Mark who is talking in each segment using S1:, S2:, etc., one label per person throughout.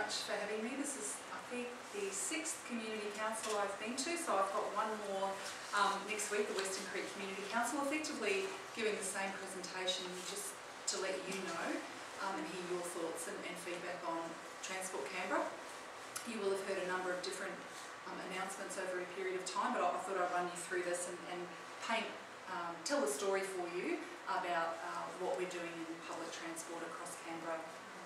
S1: much for having me. This is, I think, the 6th community council I've been to, so I've got one more next week, the Western Creek Community Council, effectively giving the same presentation just to let you know and hear your thoughts and feedback on Transport Canberra. You will have heard a number of different announcements over a period of time, but I thought I'd run you through this and tell the story for you about what we're doing in public transport across Canberra.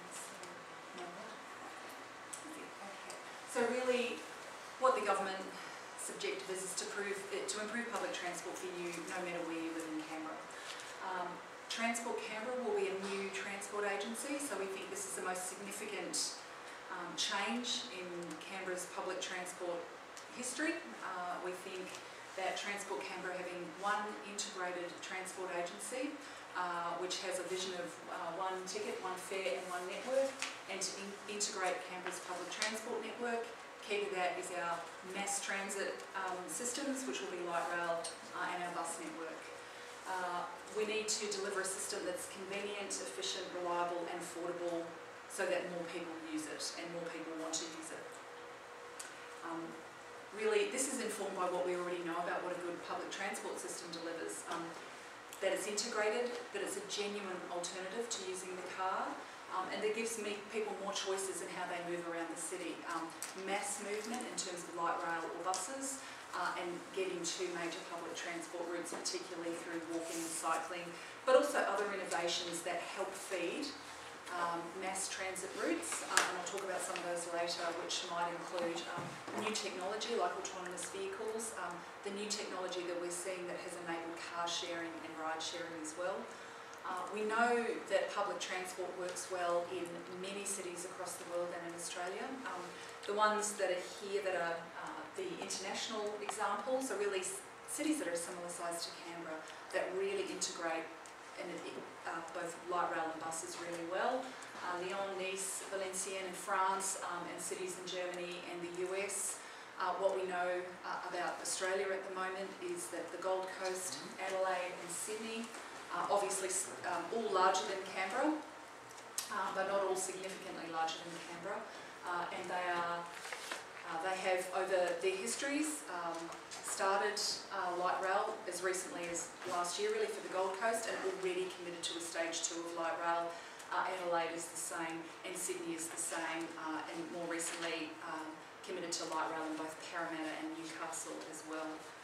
S1: So really, what the government's objective is to improve public transport for you, no matter where you live in Canberra. Transport Canberra will be a new transport agency, so we think this is the most significant change in Canberra's public transport history. We think that Transport Canberra having one integrated transport agency, which has a vision of one ticket, one fare and one network, and to integrate Canberra's public transport network. Key to that is our mass transit systems, which will be light rail and our bus network. We need to deliver a system that's convenient, efficient, reliable and affordable so that more people use it and more people want to use it. Really, this is informed by what we already know about what a good public transport system delivers. That it's integrated, that it's a genuine alternative to using the car, and that gives people more choices in how they move around the city. Mass movement in terms of light rail or buses, and getting to major public transport routes, particularly through walking and cycling, but also other innovations that help feed mass transit routes, and I'll talk about some of those later, which might include new technology like autonomous vehicles, the new technology that we're seeing that has enabled car sharing and ride sharing as well. We know that public transport works well in many cities across the world and in Australia. The ones that are here that are the international examples are really cities that are a similar size to Canberra that really integrate both light rail and buses really well. Lyon, Nice, Valenciennes in France, and cities in Germany and the US. What we know about Australia at the moment is that the Gold Coast, Adelaide and Sydney are obviously all larger than Canberra, but not all significantly larger than Canberra. And they have, over their histories, started light rail as recently as last year, really, for the Gold Coast, and already committed to a stage 2 of light rail. Adelaide is the same, and Sydney is the same, and more recently committed to light rail in both Parramatta and Newcastle as well.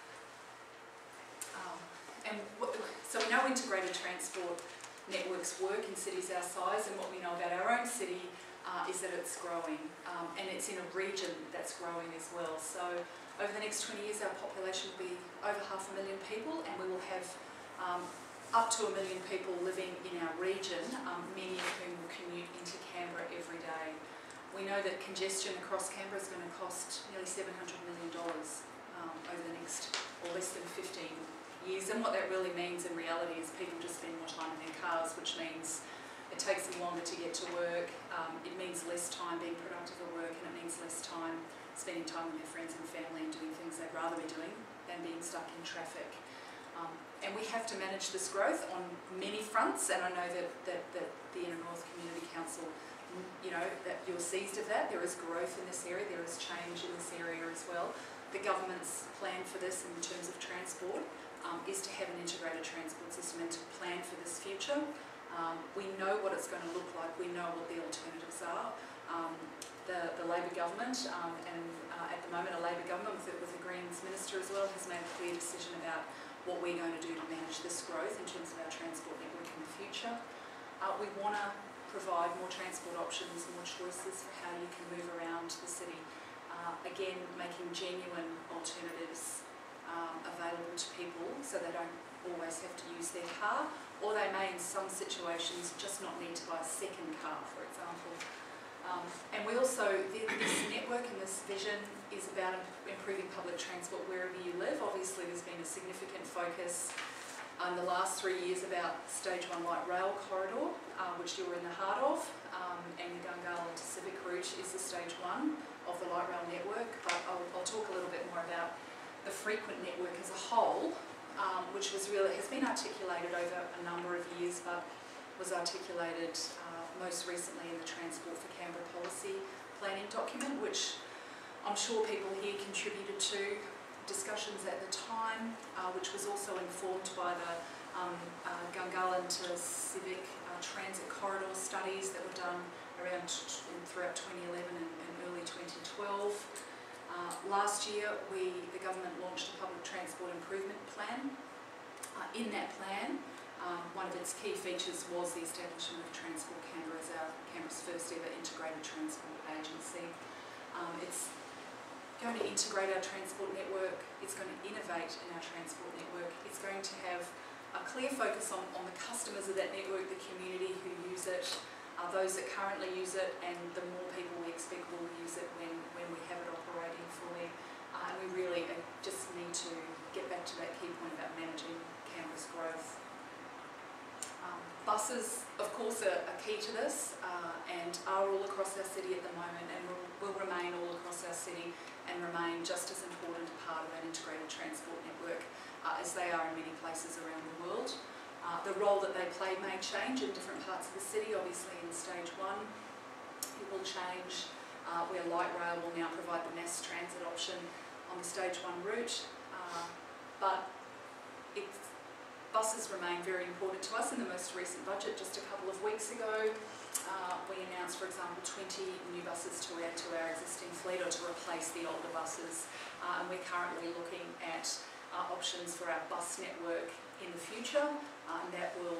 S1: So we know integrated transport networks work in cities our size, and what we know about our own city is that it's growing, and it's in a region that's growing as well. So over the next 20 years, our population will be over 500,000 people, and we will have up to 1 million people living in our region, many of whom will commute into Canberra every day. We know that congestion across Canberra is going to cost nearly $700 million over the next, or less than 15 years. And what that really means in reality is people just spend more time in their cars, which means it takes them longer to get to work, it means less time being productive at work, and it means less time spending time with their friends and family and doing things they'd rather be doing than being stuck in traffic. And we have to manage this growth on many fronts, and I know that the Inner North Community Council, you know, that you're seized of that. There is growth in this area, there is change in this area as well. The government's plan for this in terms of transport is to have an integrated transport system and to plan for this future. We know what it's going to look like, we know what the alternatives are. The Labor government, and at the moment a Labor government with the Greens Minister as well, has made a clear decision about what we're going to do to manage this growth in terms of our transport network in the future. We want to provide more transport options and more choices for how you can move around the city. Again, making genuine alternatives available to people so they don't always have to use their car, or they may in some situations just not need to buy a second car, for example. And we also, this network and this vision is about improving public transport wherever you live. Obviously there's been a significant focus in the last 3 years about Stage 1 light rail corridor, which you're in the heart of, and the Gungahlin to Civic route is the Stage 1 of the light rail network, but I'll talk a little bit more about the frequent network as a whole, which has been articulated over a number of years, but was articulated most recently in the Transport for Canberra policy plan document, which I'm sure people here contributed to discussions at the time, which was also informed by the Gungahlin to Civic transit corridor studies that were done throughout 2011 and early 2012. Last year, the government launched a public transport improvement plan. In that plan, one of its key features was the establishment of Transport Canberra as Canberra's first ever integrated transport agency. It's going to integrate our transport network, it's going to innovate in our transport network, it's going to have a clear focus on the customers of that network, the community who use it, those that currently use it, and the more people we expect will use it when we have it operating fully. And we really just need to get back to that key point about managing Canberra's growth. Buses, of course, are key to this and are all across our city at the moment, and will remain all across our city and remain just as important a part of an integrated transport network as they are in many places around the world. The role that they play may change in different parts of the city. Obviously in stage 1 it will change, where light rail will now provide the mass transit option on the stage 1 route, but buses remain very important to us. In the most recent budget just a couple of weeks ago, we announced, for example, 20 new buses to add to our existing fleet or to replace the older buses, and we're currently looking at options for our bus network in the future, and that will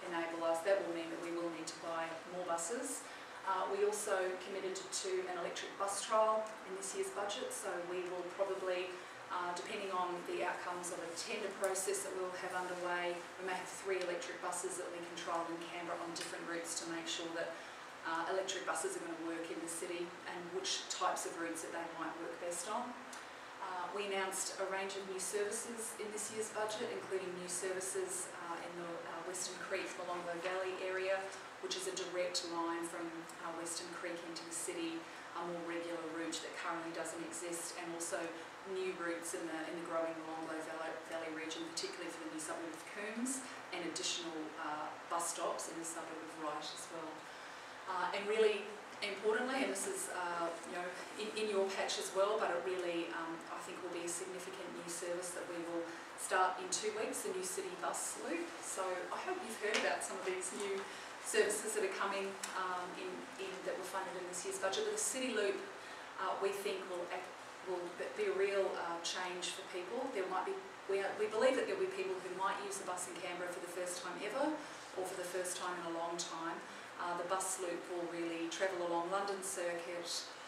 S1: mean that we will need to buy more buses. We also committed to an electric bus trial in this year's budget, so we will probably, depending on the outcomes of a tender process that we'll have underway, we may have 3 electric buses that we can trial in Canberra on different routes to make sure that electric buses are going to work in the city and which types of routes that they might work best on. We announced a range of new services in this year's budget, including new services in the Western Creek, Molongo Valley area, which is a direct line from Western Creek into the city, a more regular route that currently doesn't exist, and also new routes in the growing Molongo Valley region, particularly for the new suburb of Coombs, and additional bus stops in the suburb of Wright as well. And really importantly, and this is in your patch as well, but it really I think will be a significant new service that we will start in 2 weeks, the new city bus loop. So I hope you've heard about some of these new services that are coming that were funded in this year's budget. But the city loop, we think will be a real change for people. We believe that there will be people who might use the bus in Canberra for the first time ever, or for the first time in a long time. The bus loop will really travel along London Circuit,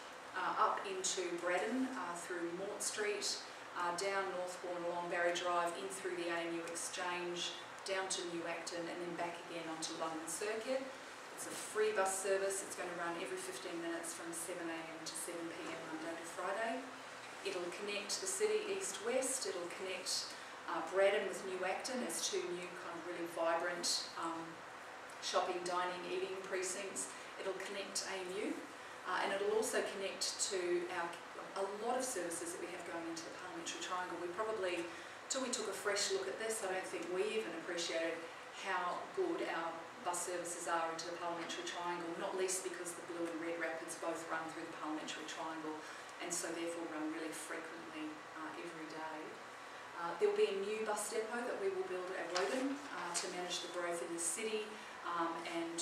S1: up into Braddon, through Mort Street, down Northbourne along Barry Drive, in through the ANU Exchange, down to New Acton, and then back again onto London Circuit. It's a free bus service. It's going to run every 15 minutes from 7 AM to 7 PM Monday to Friday. It'll connect the city east-west. It'll connect Braddon with New Acton as 2 new kind of really vibrant shopping, dining, eating precincts. It'll connect ANU, and it'll also connect to a lot of services that we have going into the Parliamentary Triangle. Till we took a fresh look at this, I don't think we even appreciated how good our bus services are into the Parliamentary Triangle, not least because the Blue and Red Rapids both run through the Parliamentary Triangle, and so therefore run really frequently every day. There will be a new bus depot that we will build at Woden to manage the growth in the city, and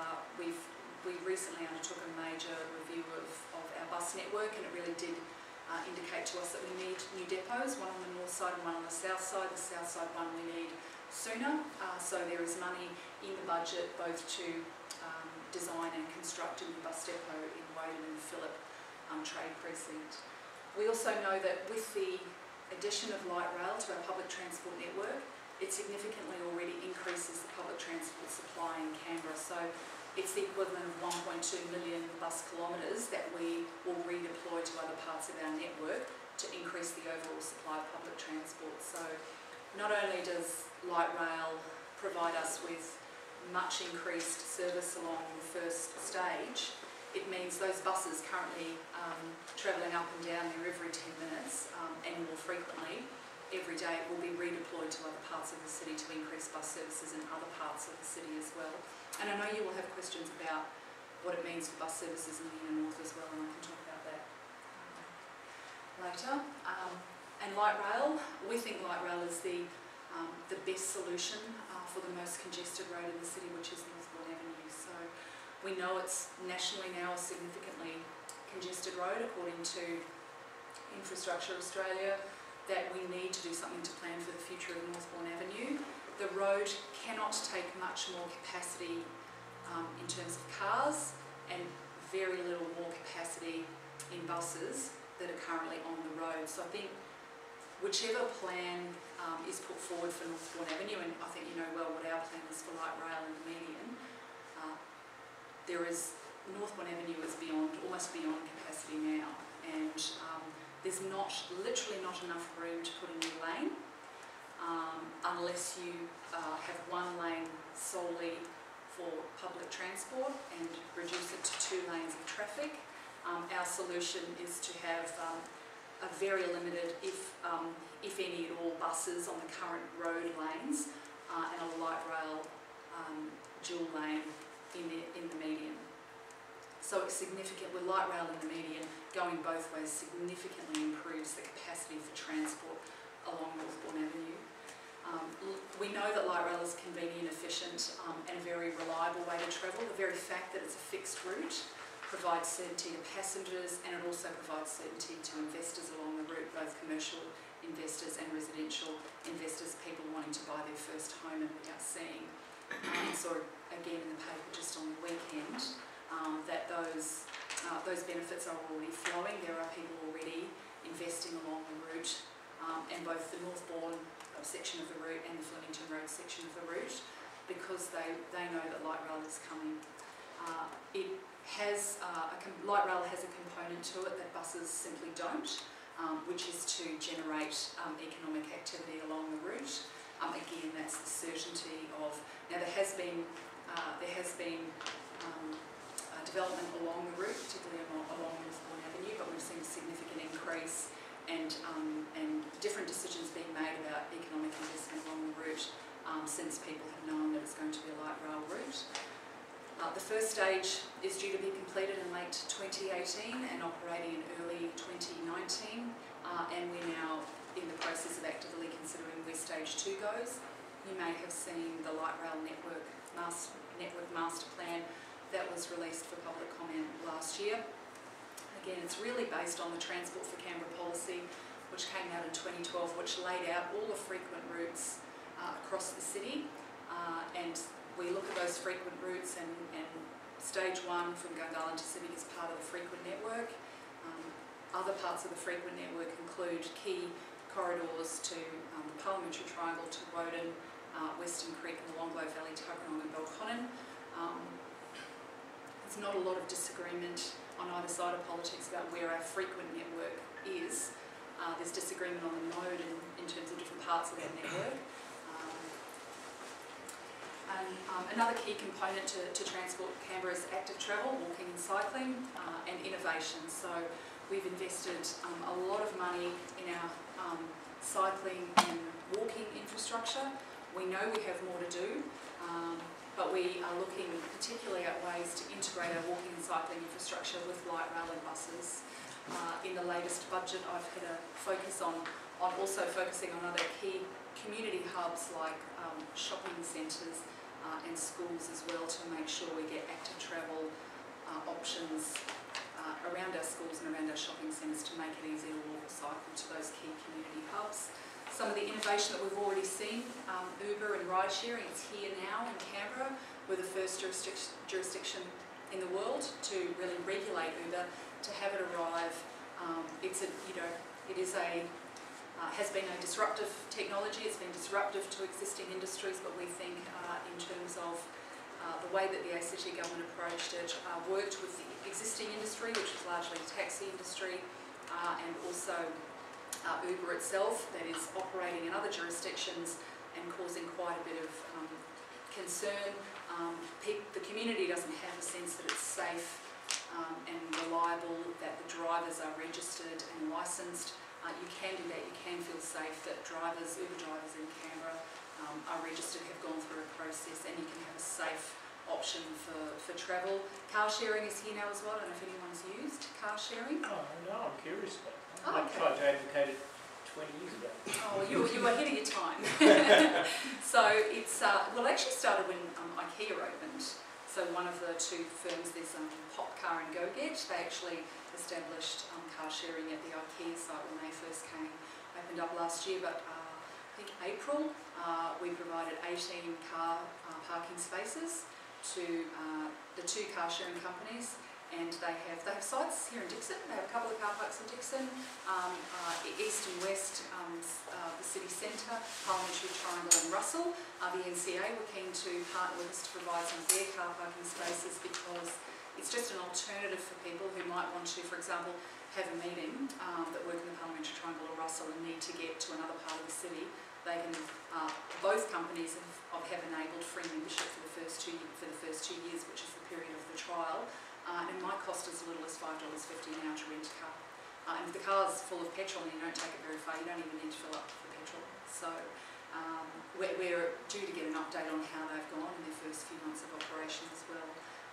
S1: we recently undertook a major review of our bus network, and it really did indicate to us that we need new depots, one on the north side and one on the south side. The south side one we need sooner, so there is money in the budget both to design and construct a new bus depot in Woden and Phillip Trade Precinct. We also know that with the addition of light rail to our public transport network, it significantly already increases the public transport supply in Canberra. So it's the equivalent of 1.2 million bus kilometres that we will redeploy to other parts of our network to increase the overall supply of public transport. So not only does light rail provide us with much increased service along the first stage, it means those buses currently travelling up and down there every 10 minutes and more frequently every day will be redeployed to other parts of the city to increase bus services in other parts of the city as well. And I know you will have questions about what it means for bus services in the inner north as well, and I can talk about later. And light rail, we think light rail is the best solution for the most congested road in the city, which is Northbourne Avenue. So we know it's nationally now a significantly congested road, according to Infrastructure Australia, that we need to do something to plan for the future of Northbourne Avenue. The road cannot take much more capacity in terms of cars, and very little more capacity in buses that are currently on the road. So I think whichever plan is put forward for Northbourne Avenue, and I think you know well what our plan is for light rail and the median, Northbourne Avenue is almost beyond capacity now, and there's literally not enough room to put a new lane unless you have one lane solely for public transport and reduce it to 2 lanes of traffic. Our solution is to have a very limited, if any at all, buses on the current road lanes and a light rail dual lane in the median. So it's significant, with light rail in the median going both ways, significantly improves the capacity for transport along Northbourne Avenue. We know that light rail is convenient, efficient and a very reliable way to travel. The very fact that it's a fixed route provides certainty to passengers, and it also provides certainty to investors along the route, both commercial investors and residential investors, people wanting to buy their first home. And we are seeing, saw again in the paper just on the weekend, that those benefits are already flowing. There are people already investing along the route, and both the Northbourne section of the route and the Flemington Road section of the route, because they know that light rail is coming. Light rail has a component to it that buses simply don't, which is to generate economic activity along the route. Again, that's the certainty of. Now there has been development along the route, particularly along Municipal Avenue, but we've seen a significant increase and different decisions being made about economic investment along the route since people have known that it's going to be a light rail route. The first stage is due to be completed in late 2018 and operating in early 2019, and we're now in the process of actively considering where stage 2 goes. You may have seen the light rail network master plan that was released for public comment last year. Again, it's really based on the Transport for Canberra policy, which came out in 2012, which laid out all the frequent routes across the city, and we look at those frequent routes, and stage 1 from Gungahlin to Civic is part of the frequent network. Other parts of the frequent network include key corridors to the Parliamentary Triangle, to Woden, Western Creek and the Longlow Valley, Tuggeranong and Belconnen. There's not a lot of disagreement on either side of politics about where our frequent network is. There's disagreement on the mode in terms of different parts of that network. Another key component to Transport Canberra is active travel, walking and cycling, and innovation. So we've invested a lot of money in our cycling and walking infrastructure. We know we have more to do, but we are looking particularly at ways to integrate our walking and cycling infrastructure with light rail and buses. In the latest budget, I've had a focus on also focusing on other key community hubs like shopping centres and schools as well, to make sure we get active travel options around our schools and around our shopping centres to make it easy to walk or cycle to those key community hubs. Some of the innovation that we've already seen, Uber and ride sharing, it's here now in Canberra. We're the first jurisdiction in the world to really regulate Uber, to have it arrive. Has been a disruptive technology. It's been disruptive to existing industries, but we think in terms of the way that the ACT government approached it, worked with the existing industry, which was largely the taxi industry, and also Uber itself, that is operating in other jurisdictions and causing quite a bit of concern. The community doesn't have a sense that it's safe and reliable, that the drivers are registered and licensed. You can do that, you can feel safe that Uber drivers in Canberra are registered, have gone through a process, and you can have a safe option for travel. Car sharing is here now as well. I don't know if anyone's used car sharing.
S2: Oh, no, I'm curious about that.
S1: Oh,
S2: I tried to advocate it 20 years ago.
S1: Oh, well, you were ahead of your time. So it's, well, it actually started when IKEA opened. So one of the two firms, there's Popcar and GoGet, they actually established car sharing at the IKEA site when they first came, opened up last year. But I think April, we provided 18 car parking spaces to the two car sharing companies. And they have sites here in Dixon. They have a couple of car parks in Dixon, east and west, the city centre, Parliamentary Triangle and Russell. The NCA were keen to partner with us to provide some of their car parking spaces because it's just an alternative for people who might want to, for example, have a meeting that work in the Parliamentary Triangle or Russell and need to get to another part of the city. They can, both companies have enabled free membership for the first 2 years, which is the period of the trial. And it might cost as little as $5.50 now to rent a car. And if the car's full of petrol and you don't take it very far, you don't even need to fill up for petrol. So we're due to get an update on how they've gone in their first few months of operation as well.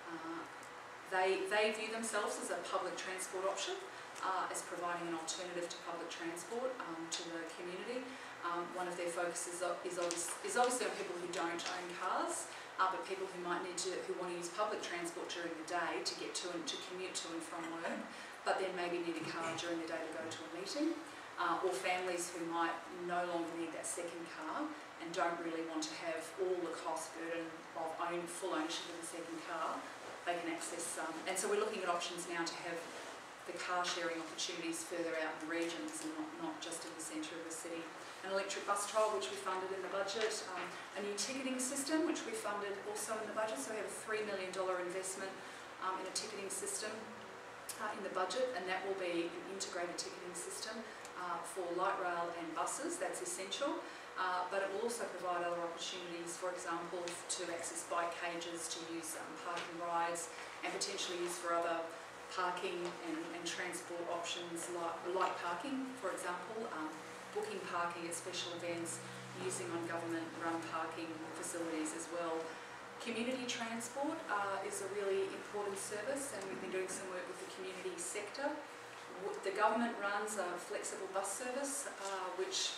S1: They view themselves as a public transport option, as providing an alternative to public transport to the community. One of their focuses is obviously on people who don't own cars, but people who want to use public transport during the day to get to and to commute to and from work, but then maybe need a car during the day to go to a meeting, or families who might no longer need that second car and don't really want to have all the cost burden of full ownership of the second car. They can access and so we're looking at options now to have the car sharing opportunities further out in the regions and not just in the centre of the city. An electric bus trial, which we funded in the budget, a new ticketing system, which we funded also in the budget. So we have a $3 million investment in a ticketing system in the budget, and that will be an integrated ticketing system for light rail and buses. That's essential. But it will also provide other opportunities, for example, to access bike cages, to use parking rides, and potentially use for other parking and transport options like parking, for example. Booking parking at special events, using on government-run parking facilities as well. Community transport is a really important service, and we've been doing some work with the community sector. The government runs a flexible bus service, which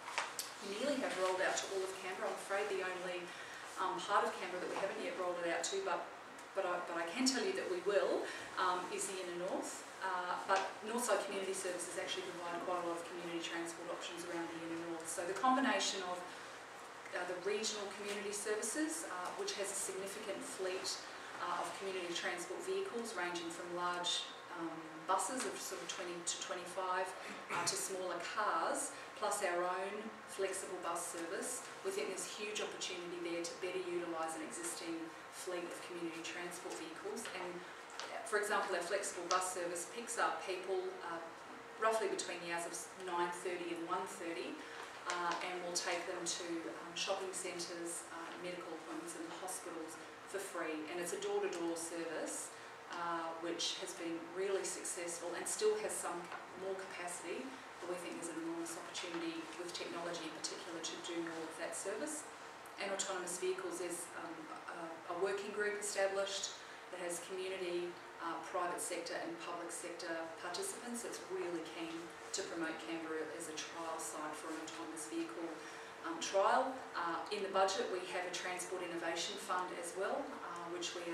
S1: we nearly have rolled out to all of Canberra. I'm afraid the only part of Canberra that we haven't yet rolled it out to, but I can tell you that we will, is the inner north. But Northside Community Services actually provide quite a lot of community transport options around the inner north. So the combination of the regional community services, which has a significant fleet of community transport vehicles ranging from large buses of sort of 20 to 25 to smaller cars, plus our own flexible bus service, we think there's huge opportunity there to better utilise an existing fleet of community transport vehicles. And for example, our flexible bus service picks up people roughly between the hours of 9:30 and 1:30 and will take them to shopping centres, medical appointments and hospitals for free. And it's a door-to-door service which has been really successful and still has some more capacity, but we think there's an enormous opportunity with technology in particular to do more with that service. And autonomous vehicles, there's a working group established that has community, private sector and public sector participants that's really keen to promote Canberra as a trial site for an autonomous vehicle trial. In the budget we have a Transport Innovation Fund as well, which we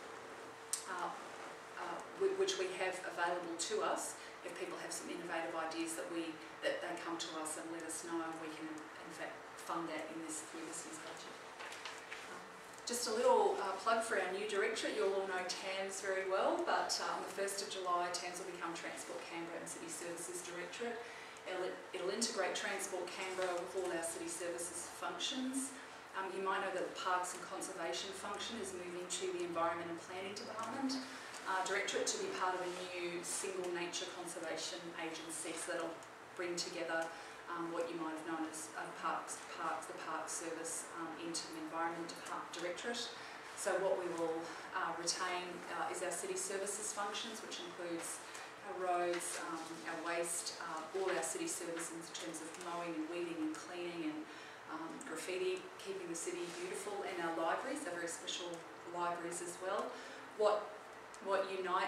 S1: have available to us if people have some innovative ideas that they come to us and let us know, and we can in fact fund that in through this year's budget. Just a little plug for our new directorate. You'll all know TAMS very well, but on the 1st of July, TAMS will become Transport Canberra and City Services Directorate. It'll integrate Transport Canberra with all our city services functions. You might know that the Parks and Conservation function is moving to the Environment and Planning Department Directorate to be part of a new single nature conservation agency, so that'll bring together what you might have known as the Parks Service into the Environment Directorate. So what we will retain is our city services functions, which includes our roads, our waste, all our city services in terms of mowing and weeding and cleaning and graffiti, keeping the city beautiful, and our libraries, our very special libraries as well. What unites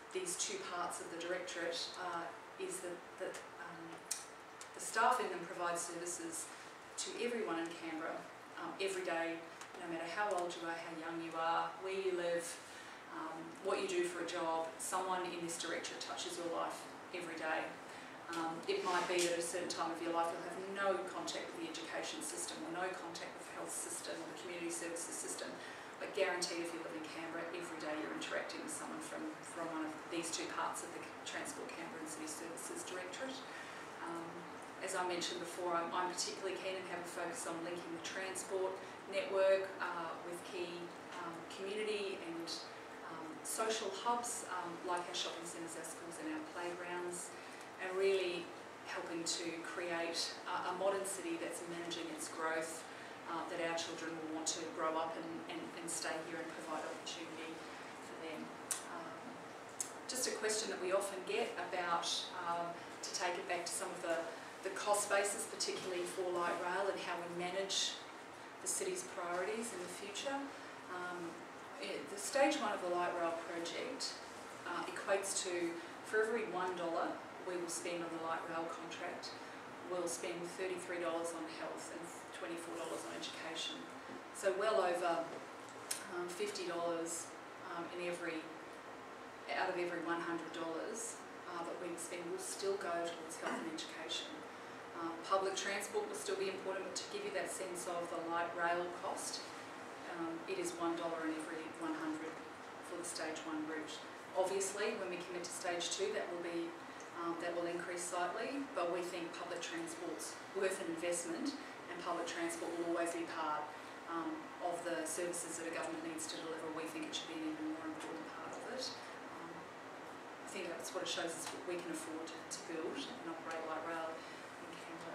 S1: these two parts of the directorate is that the staff in them provide services to everyone in Canberra every day, no matter how old you are, how young you are, where you live, what you do for a job. Someone in this directorate touches your life every day. It might be that at a certain time of your life you'll have no contact with the education system or no contact with the health system or the community services system, but guaranteed if you live in Canberra, every day you're interacting with someone from one of these two parts of the Transport Canberra and City Services Directorate. As I mentioned before, I'm particularly keen and have a focus on linking the transport network with key community and social hubs like our shopping centres, our schools and our playgrounds, and really helping to create a modern city that's managing its growth, that our children will want to grow up and stay here and provide opportunity for them. Just a question that we often get about, to take it back to some of the cost basis, particularly for light rail and how we manage the city's priorities in the future. The stage 1 of the light rail project equates to, for every $1 we will spend on the light rail contract, we'll spend $33 on health and $24 on education. So well over $50 out of every $100 that we spend will still go towards health and education. Public transport will still be important, but to give you that sense of the light rail cost, it is $1 in every 100 for the stage 1 route. Obviously, when we commit to stage 2, that will increase slightly, but we think public transport's worth an investment, and public transport will always be part of the services that a government needs to deliver. We think it should be an even more important part of it. I think that's what it shows us what we can afford to build and operate light rail in Canberra.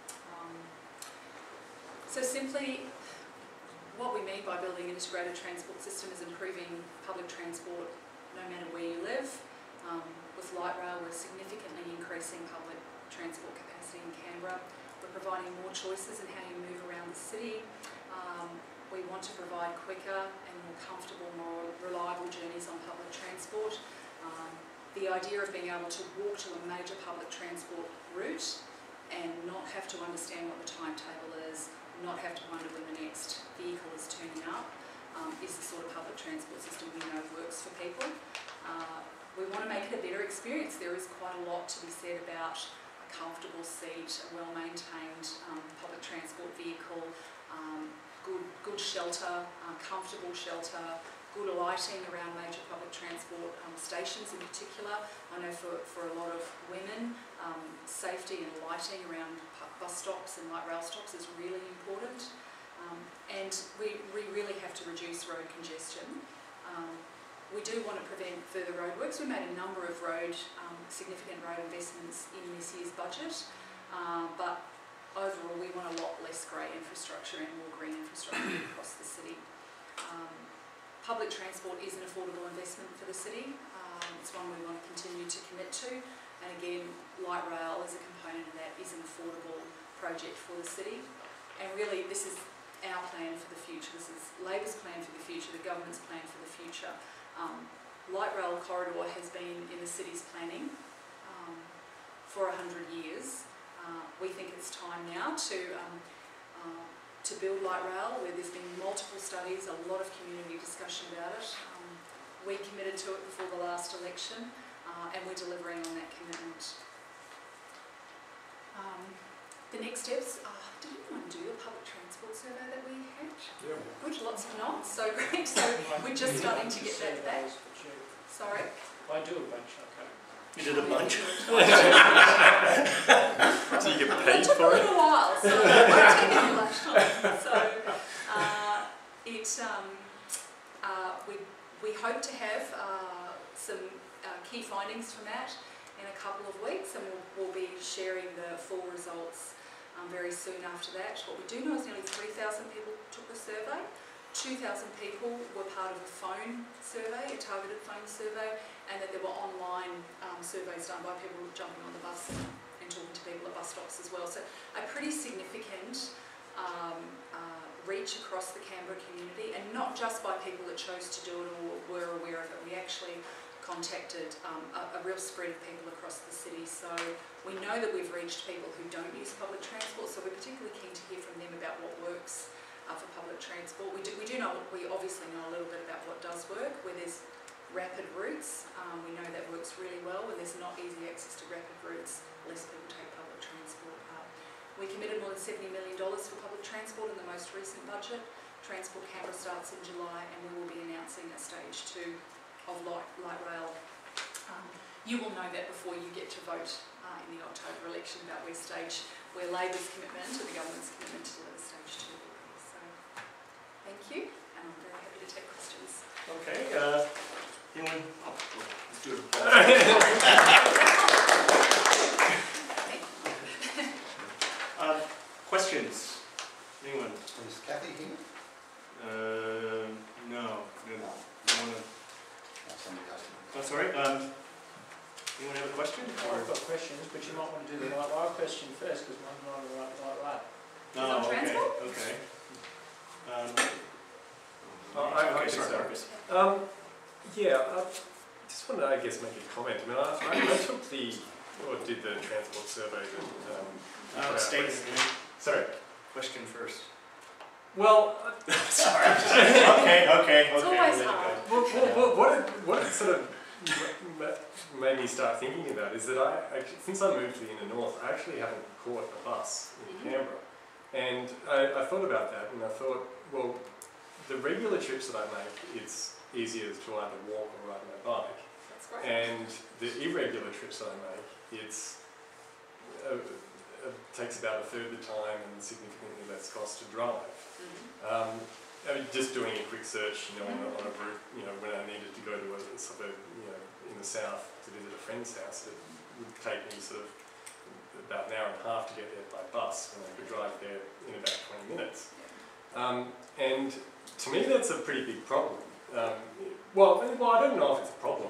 S1: So simply, what we mean by building an integrated transport system is improving public transport no matter where you live. With light rail, we're significantly increasing public transport capacity in Canberra. We're providing more choices in how you move around the city. We want to provide quicker and more comfortable, more reliable journeys on public transport. The idea of being able to walk to a major public transport route and not have to understand what the timetable is, not have to wonder when the next vehicle is turning up, is the sort of public transport system we know works for people. We want to make it a better experience. There is quite a lot to be said about a comfortable seat, a well-maintained public transport vehicle, good shelter, comfortable shelter, good lighting around major public transport stations in particular. I know for a lot of women, safety and lighting around bus stops and light rail stops is really important. And we really have to reduce road congestion. We do want to prevent further roadworks. We made a number of significant road investments in this year's budget, but overall we want a lot less grey infrastructure and more green infrastructure across the city. Public transport is an affordable investment for the city. It's one we want to continue to commit to, and again, light rail as a component of that is an affordable project for the city. And really, this is our plan for the future. This is Labor's plan for the future, the government's plan for the future. Light rail corridor has been in the city's planning for 100 years. We think it's time now to build light rail, where there's been multiple studies, a lot of community discussion about it. We committed to it before the last election, and we're delivering on that commitment. The next steps, did anyone do the public transport survey that we had?
S3: Yeah.
S1: Good, lots of nods, so great. So we're just starting to get that back. Sorry?
S2: I do a bunch, okay.
S3: You did a bunch? Do you get paid
S1: it took
S3: for
S1: a little while, so it won't take any much time. So we hope to have some key findings from that in a couple of weeks, and we'll be sharing the full results very soon after that. What we do know is nearly 3,000 people took the survey. 2,000 people were part of a phone survey, a targeted phone survey, and that there were online surveys done by people jumping on the bus and talking to people at bus stops as well. So a pretty significant reach across the Canberra community, and not just by people that chose to do it or were aware of it. We actually contacted a real spread of people across the city. So we know that we've reached people who don't use public transport, so we're particularly keen to hear from them about what works for public transport. We obviously know a little bit about what does work, where there's rapid routes. We know that works really well. When there's not easy access to rapid routes, less people take public transport. We committed more than $70 million for public transport in the most recent budget. Transport Canberra starts in July, and we will be announcing a stage 2 of light rail. You will know that before you get to vote in the October election about where Labor's commitment and the government's commitment to deliver stage 2 will be. So, thank you, and I'm very happy to take questions.
S3: Okay, anyone? Oh, let's do it. Questions? Anyone?
S4: Is Kathy here?
S3: No.
S4: That's somebody else.
S3: Oh, sorry. Anyone have a question?
S2: I've got questions, but you might want to do the light rail question first, because mine's not a light rail.
S1: Is it on transport?
S3: Okay.
S5: I
S3: Sorry.
S5: Yeah, I just wanted to, I guess, make a comment. I mean, I took did the transport survey that...
S3: State.
S5: Sorry?
S3: Question first.
S5: Well...
S3: Sorry. Okay.
S1: It's always hard.
S5: What it sort of made me start thinking about is that since I moved to the inner north, I actually haven't caught a bus in Canberra. And I thought about that, and I thought, well, the regular trips that I make, it's easier to either walk or ride my bike.
S1: That's great.
S5: And the irregular trips that I make, it's takes about a third the time and significantly less cost to drive. I mean, just doing a quick search, on a route, when I needed to go to a suburb, in the south to visit a friend's house, it would take me sort of about an hour and a half to get there by bus, and I could drive there in about 20 minutes. And to me, that's a pretty big problem. Well, I don't know if it's a problem.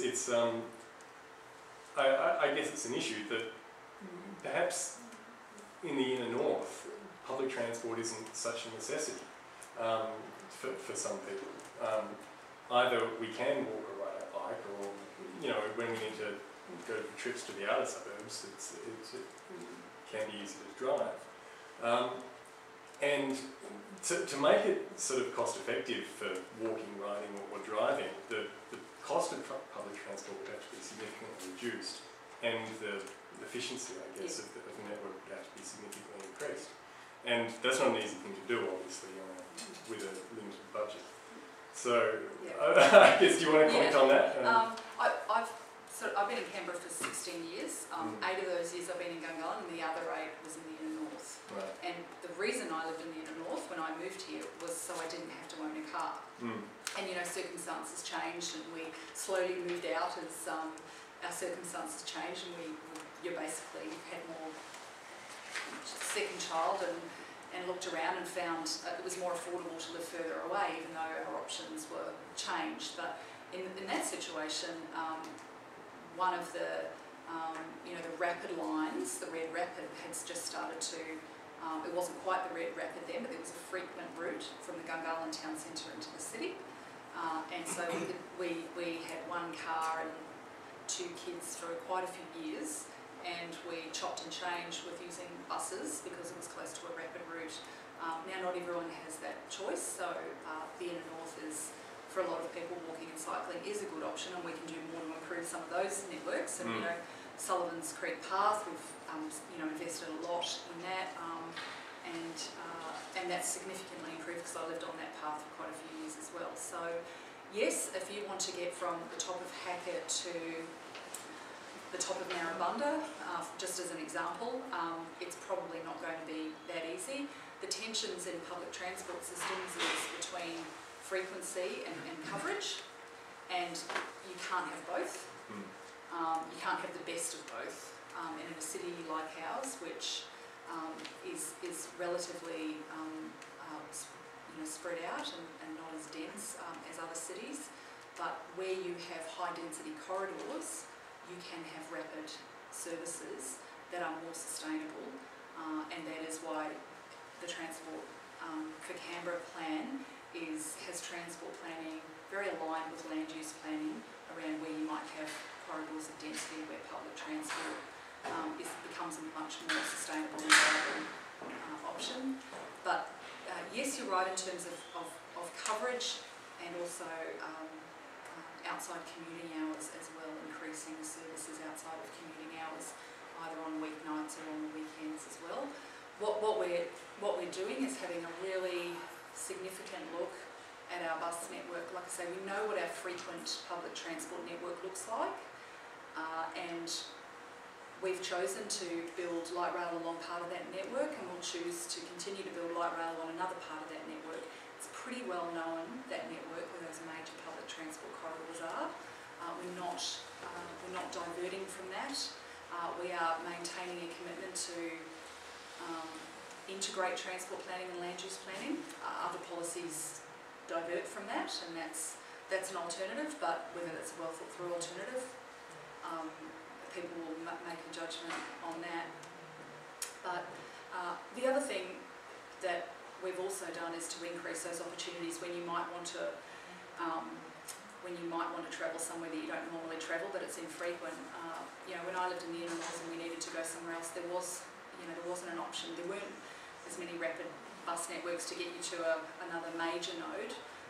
S5: I guess it's an issue that perhaps in the inner north, public transport isn't such a necessity for some people. Either we can walk or ride our bike, or when we need to go for trips to the outer suburbs, it can be easy to drive. And to make it sort of cost effective for walking, riding or driving, the cost of public transport would have to be significantly reduced, and the efficiency, I guess, of the network would have to be significantly increased. And that's not an easy thing to do, obviously, with a limited budget. So, I guess, do you want to comment on that?
S1: I've been in Canberra for 16 years. 8 of those years I've been in Gungahlin, and the other 8 was in the inner north.
S5: Right.
S1: And the reason I lived in the inner north when I moved here was so I didn't have to own a car. And circumstances changed, and we slowly moved out as our circumstances changed, and you basically had more second child and looked around and found it was more affordable to live further away, even though our options were changed. But in that situation, one of the the rapid lines, the Red Rapid, had just started to. It wasn't quite the Red Rapid then, but there was a frequent route from the Gungahlin town centre into the city, and so we had 1 car and 2 kids for quite a few years. And we chopped and changed with using buses because it was close to a rapid route. Now not everyone has that choice, so the inner north is, for a lot of people, walking and cycling is a good option, and we can do more to improve some of those networks. And Sullivan's Creek Path, we've invested a lot in that, and that's significantly improved because I lived on that path for quite a few years as well. So yes, if you want to get from the top of Hackett to the top of Narrabundah, just as an example, it's probably not going to be that easy. The tensions in public transport systems is between frequency and coverage, and you can't have both. You can't have the best of both. And in a city like ours, which is relatively spread out and not as dense as other cities, but where you have high density corridors, you can have rapid services that are more sustainable, and that is why the Transport for Canberra plan has transport planning very aligned with land use planning around where you might have corridors of density where public transport becomes a much more sustainable and viable option. But yes, you're right in terms of coverage and also outside commuting hours as well, increasing the services outside of commuting hours, either on weeknights or on the weekends as well. What we're doing is having a really significant look at our bus network. Like I say, we know what our frequent public transport network looks like, and we've chosen to build light rail along part of that network, and we'll choose to continue to build light rail on another part of that network. It's pretty well known, that network, where those major public transport corridors are. We're not diverting from that. We are maintaining a commitment to integrate transport planning and land use planning. Other policies divert from that, and that's an alternative, but whether that's a well thought through alternative, people will make a judgment on that. But the other thing that we've also done is to increase those opportunities when you might want to travel somewhere that you don't normally travel, but it's infrequent. When I lived in the inner north and we needed to go somewhere else, there wasn't an option. There weren't as many rapid bus networks to get you to another major node.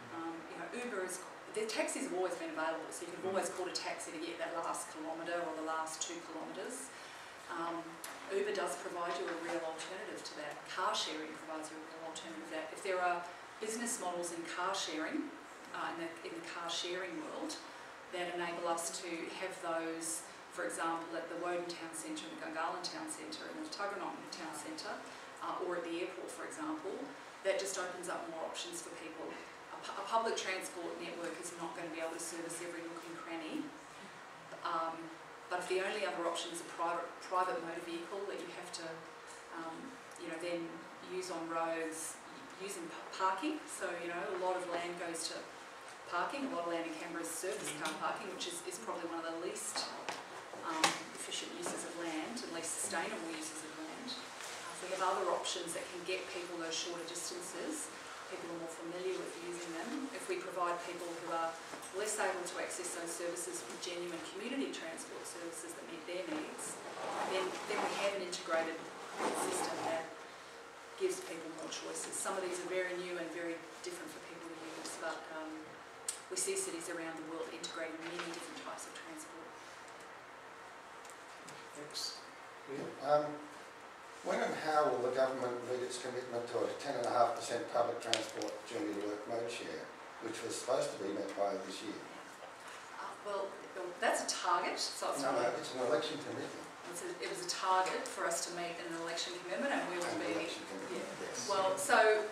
S1: The taxis have always been available, so you could always call a taxi to get that last kilometre or the last 2 kilometres. Uber does provide you a real alternative to that. Car sharing provides you a real alternative to that. If there are business models in car sharing, in the car sharing world, that enable us to have those, for example, at the Woden Town Centre, the Gungahlin Town Centre and the Tuggeranong Town Centre, or at the airport, for example, that just opens up more options for people. A public transport network is not going to be able to service every nook and cranny, but if the only other option is a private motor vehicle that you have to then use on roads, using parking, so a lot of land goes to parking. A lot of land in Canberra is surface car parking, which is probably one of the least efficient uses of land and least sustainable uses of land. If we have other options that can get people those shorter distances, people are more familiar with using them. If we provide people who are less able to access those services with genuine community transport services that meet their needs, then we have an integrated system that gives people more choices. Some of these are very new and very different for people to use, but we see cities around the world integrating many different types of transport.
S5: Thanks.
S4: When and how will the government meet its commitment to a 10.5% public transport journey to work mode share, which was supposed to be met by this year?
S1: Well, that's a target. So it's
S4: no, it's an election commitment.
S1: It was a target for us to meet an election commitment, and we will be.
S4: Yeah. Yes.
S1: Well, so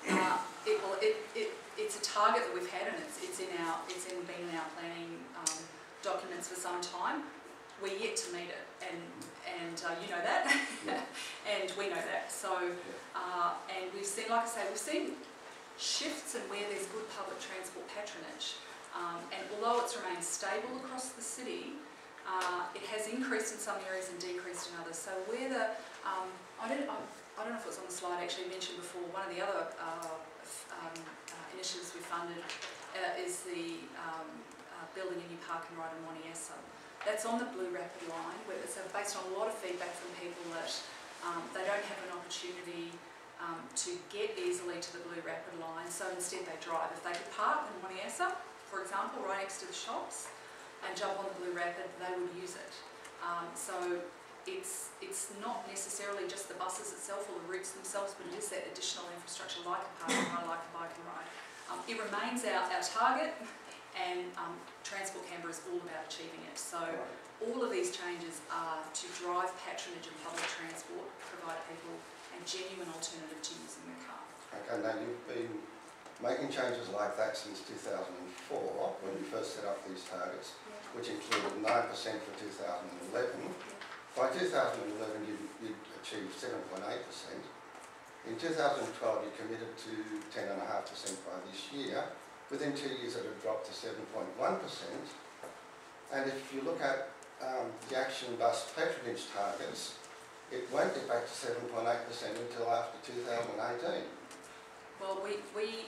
S1: it's a target that we've had, and it's been in our planning documents for some time. We're yet to meet it, and you know that,
S4: Yeah.
S1: and we know that. So, and we've seen, like I say, we've seen shifts in where there's good public transport patronage, and although it's remained stable across the city, it has increased in some areas and decreased in others. So where I don't know if it was on the slide actually mentioned before. One of the other initiatives we funded is the building a new park and ride in Moniessa. That's on the Blue Rapid line, where it's based on a lot of feedback from people that they don't have an opportunity to get easily to the Blue Rapid line, so instead they drive. If they could park in Moniessa, for example, right next to the shops, and jump on the Blue Rapid, they would use it. So it's not necessarily just the buses itself or the routes themselves, but it is that additional infrastructure like a park and ride, like a bike and ride. It remains our target, and Transport Canberra is all about achieving it. So all of these changes are to drive patronage in public transport, provide people a genuine alternative to using the car.
S4: Okay, now you've been making changes like that since 2004, when you first set up these targets, which included 9% for 2011. By 2011, you'd achieved 7.8%. In 2012, you committed to 10.5% by this year. Within 2 years, it had dropped to 7.1%. And if you look at the action bus patronage targets, it won't get back to 7.8% until after 2018.
S1: Well, we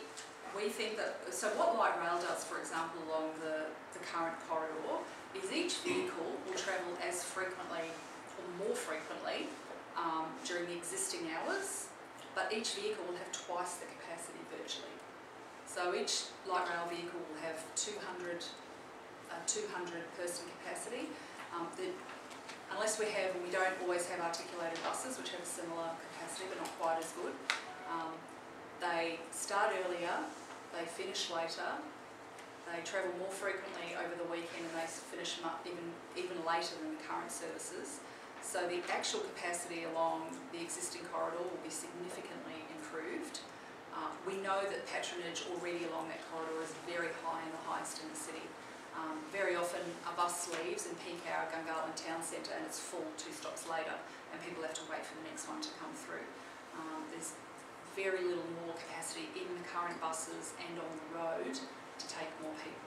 S1: we think that, so what light rail does, for example, along the current corridor, is each vehicle will travel as frequently or more frequently during the existing hours, but each vehicle will have twice the capacity virtually. So each light rail vehicle will have 200 person capacity. Unless we don't always have articulated buses which have a similar capacity but not quite as good. They start earlier, they finish later, they travel more frequently over the weekend, and they finish them up even later than the current services. So the actual capacity along the existing corridor will be significantly improved. We know that patronage already along that corridor is very high and the highest in the city. Very often a bus leaves in peak hour at Gungahlin Town Centre and it's full 2 stops later, and people have to wait for the next one to come through. There's very little more capacity in the current buses and on the road to take more people.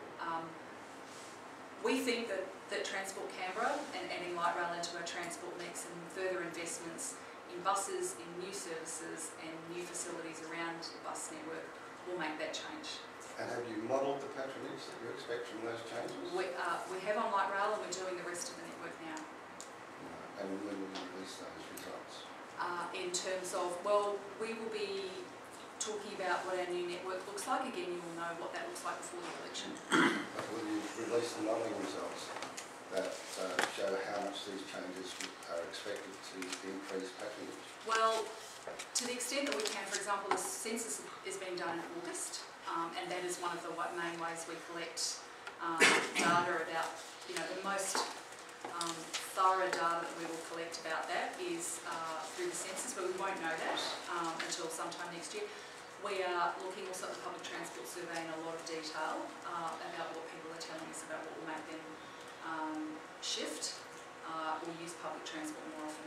S1: We think that Transport Canberra and adding light rail into our transport mix and further investments in buses, in new services and new facilities around the bus network will make that change.
S4: And have you modelled the patronage that you expect from those changes?
S1: We have on light rail and we're doing the rest of the network now.
S4: And when will you release those results?
S1: In terms of, well, we will be talking about what our new network looks like. Again, you will know what that looks like before the election.
S4: But will you release the modelling results that show how much these changes are expected to increase patronage?
S1: Well, to the extent that we can, for example, the census is being done in August, and that is one of the main ways we collect data about, the most thorough data that we will collect about that is through the census, but we won't know that until sometime next year. We are looking also at the public transport survey in a lot of detail about what people are telling us about what will make them shift or use public transport more often.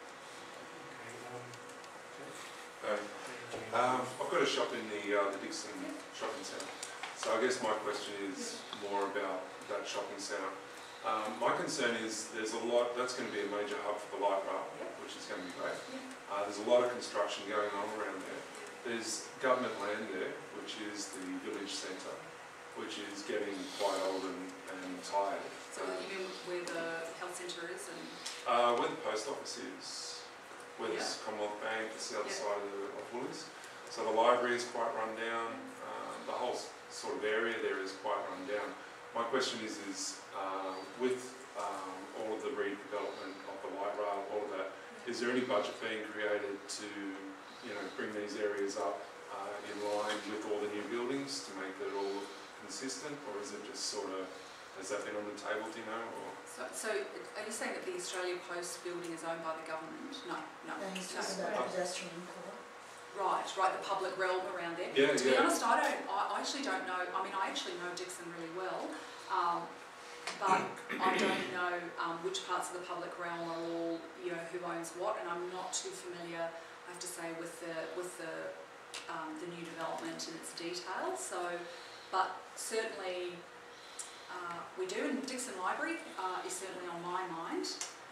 S6: I've got a shop in the Dixon shopping centre, so I guess my question is more about that shopping centre. My concern is there's a lot, that's going to be a major hub for the light rail, which is going to be great. There's a lot of construction going on around there. There's government land there, which is the village centre, which is getting quite old and tired.
S1: So you mean where the health centre is? And
S6: where the post office is, where there's Commonwealth Bank, it's the other side of Woolies. So the library is quite run down, the whole sort of area there is quite run down. My question is with all of the redevelopment of the light rail, all of that, is there any budget being created to bring these areas up in line with all the new buildings to make it all consistent, or is it just sort of, has that been on the table, do you know? Or?
S1: So are you saying that the Australia Post building is owned by the government? No.
S7: He's talking about pedestrian core.
S1: Right, the public realm around there.
S6: Yeah,
S1: to be honest, I actually don't know. I mean, I actually know Dixon really well, but I don't know which parts of the public realm are all, who owns what, and I'm not too familiar, I have to say, with the new development and its details. So, but certainly we do, and Dixon Library is certainly on my mind,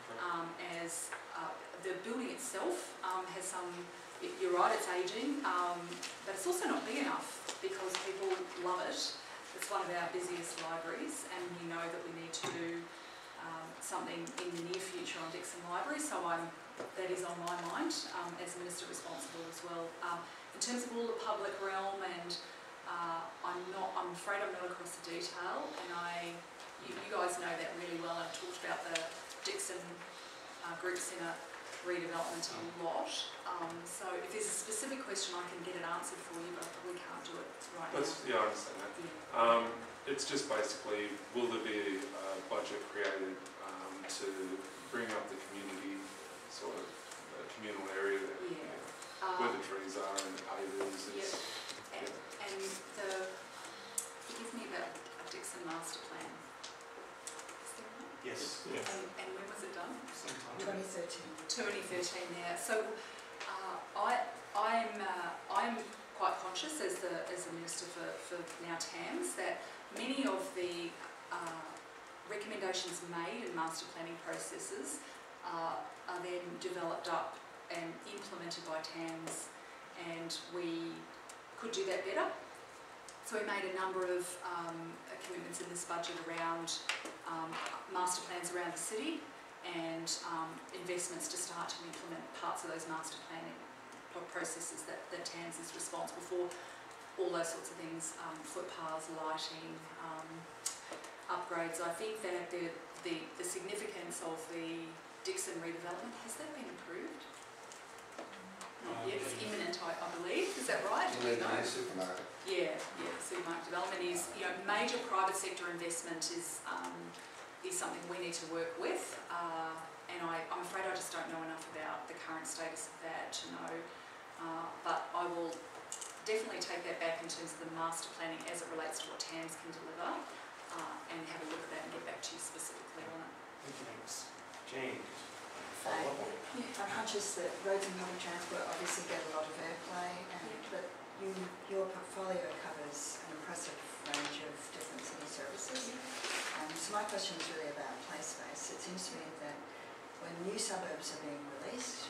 S1: as the building itself has some. You're right, it's ageing, but it's also not big enough because people love it. It's one of our busiest libraries, and we know that we need to do something in the near future on Dixon Library, so that is on my mind as Minister responsible as well. In terms of all the public realm, and I'm afraid I'm not across the detail, and you guys know that really well. I've talked about the Dixon Group Centre redevelopment a lot. So if there's a specific question, I can get it answered for you, but I probably can't do it right now.
S6: Yeah, I understand that. Yeah. It's just basically, will there be a budget created to bring up the community, sort of communal area there, where the trees are and the pavers?
S1: And forgive me about a Dixon master plan. Is there one?
S3: Yes.
S1: And when was it done?
S3: Sometime.
S1: 2013 now. So I'm quite conscious as the Minister for now TAMS that many of the recommendations made in master planning processes are then developed up and implemented by TAMS, and we could do that better. So we made a number of commitments in this budget around master plans around the city and investments to start to implement parts of those master planning processes that TAMS is responsible for. All those sorts of things, footpaths, lighting, upgrades. I think that the significance of the Dixon redevelopment, has that been approved? Not yet, it's imminent, I believe. Is that right? Do we know?
S4: Supermarket.
S1: Yeah, supermarket development is, major private sector investment is something we need to work with, and I'm afraid I just don't know enough about the current status of that to know, but I will definitely take that back in terms of the master planning as it relates to what TAMS can deliver, and have a look at that and get back to you specifically on it.
S3: Thanks. Jane, follow up on it.
S7: I'm conscious that roads and public transport obviously get a lot of airplay, but your portfolio covers an impressive range of different city services. So my question is really about play space. It seems to me that when new suburbs are being released,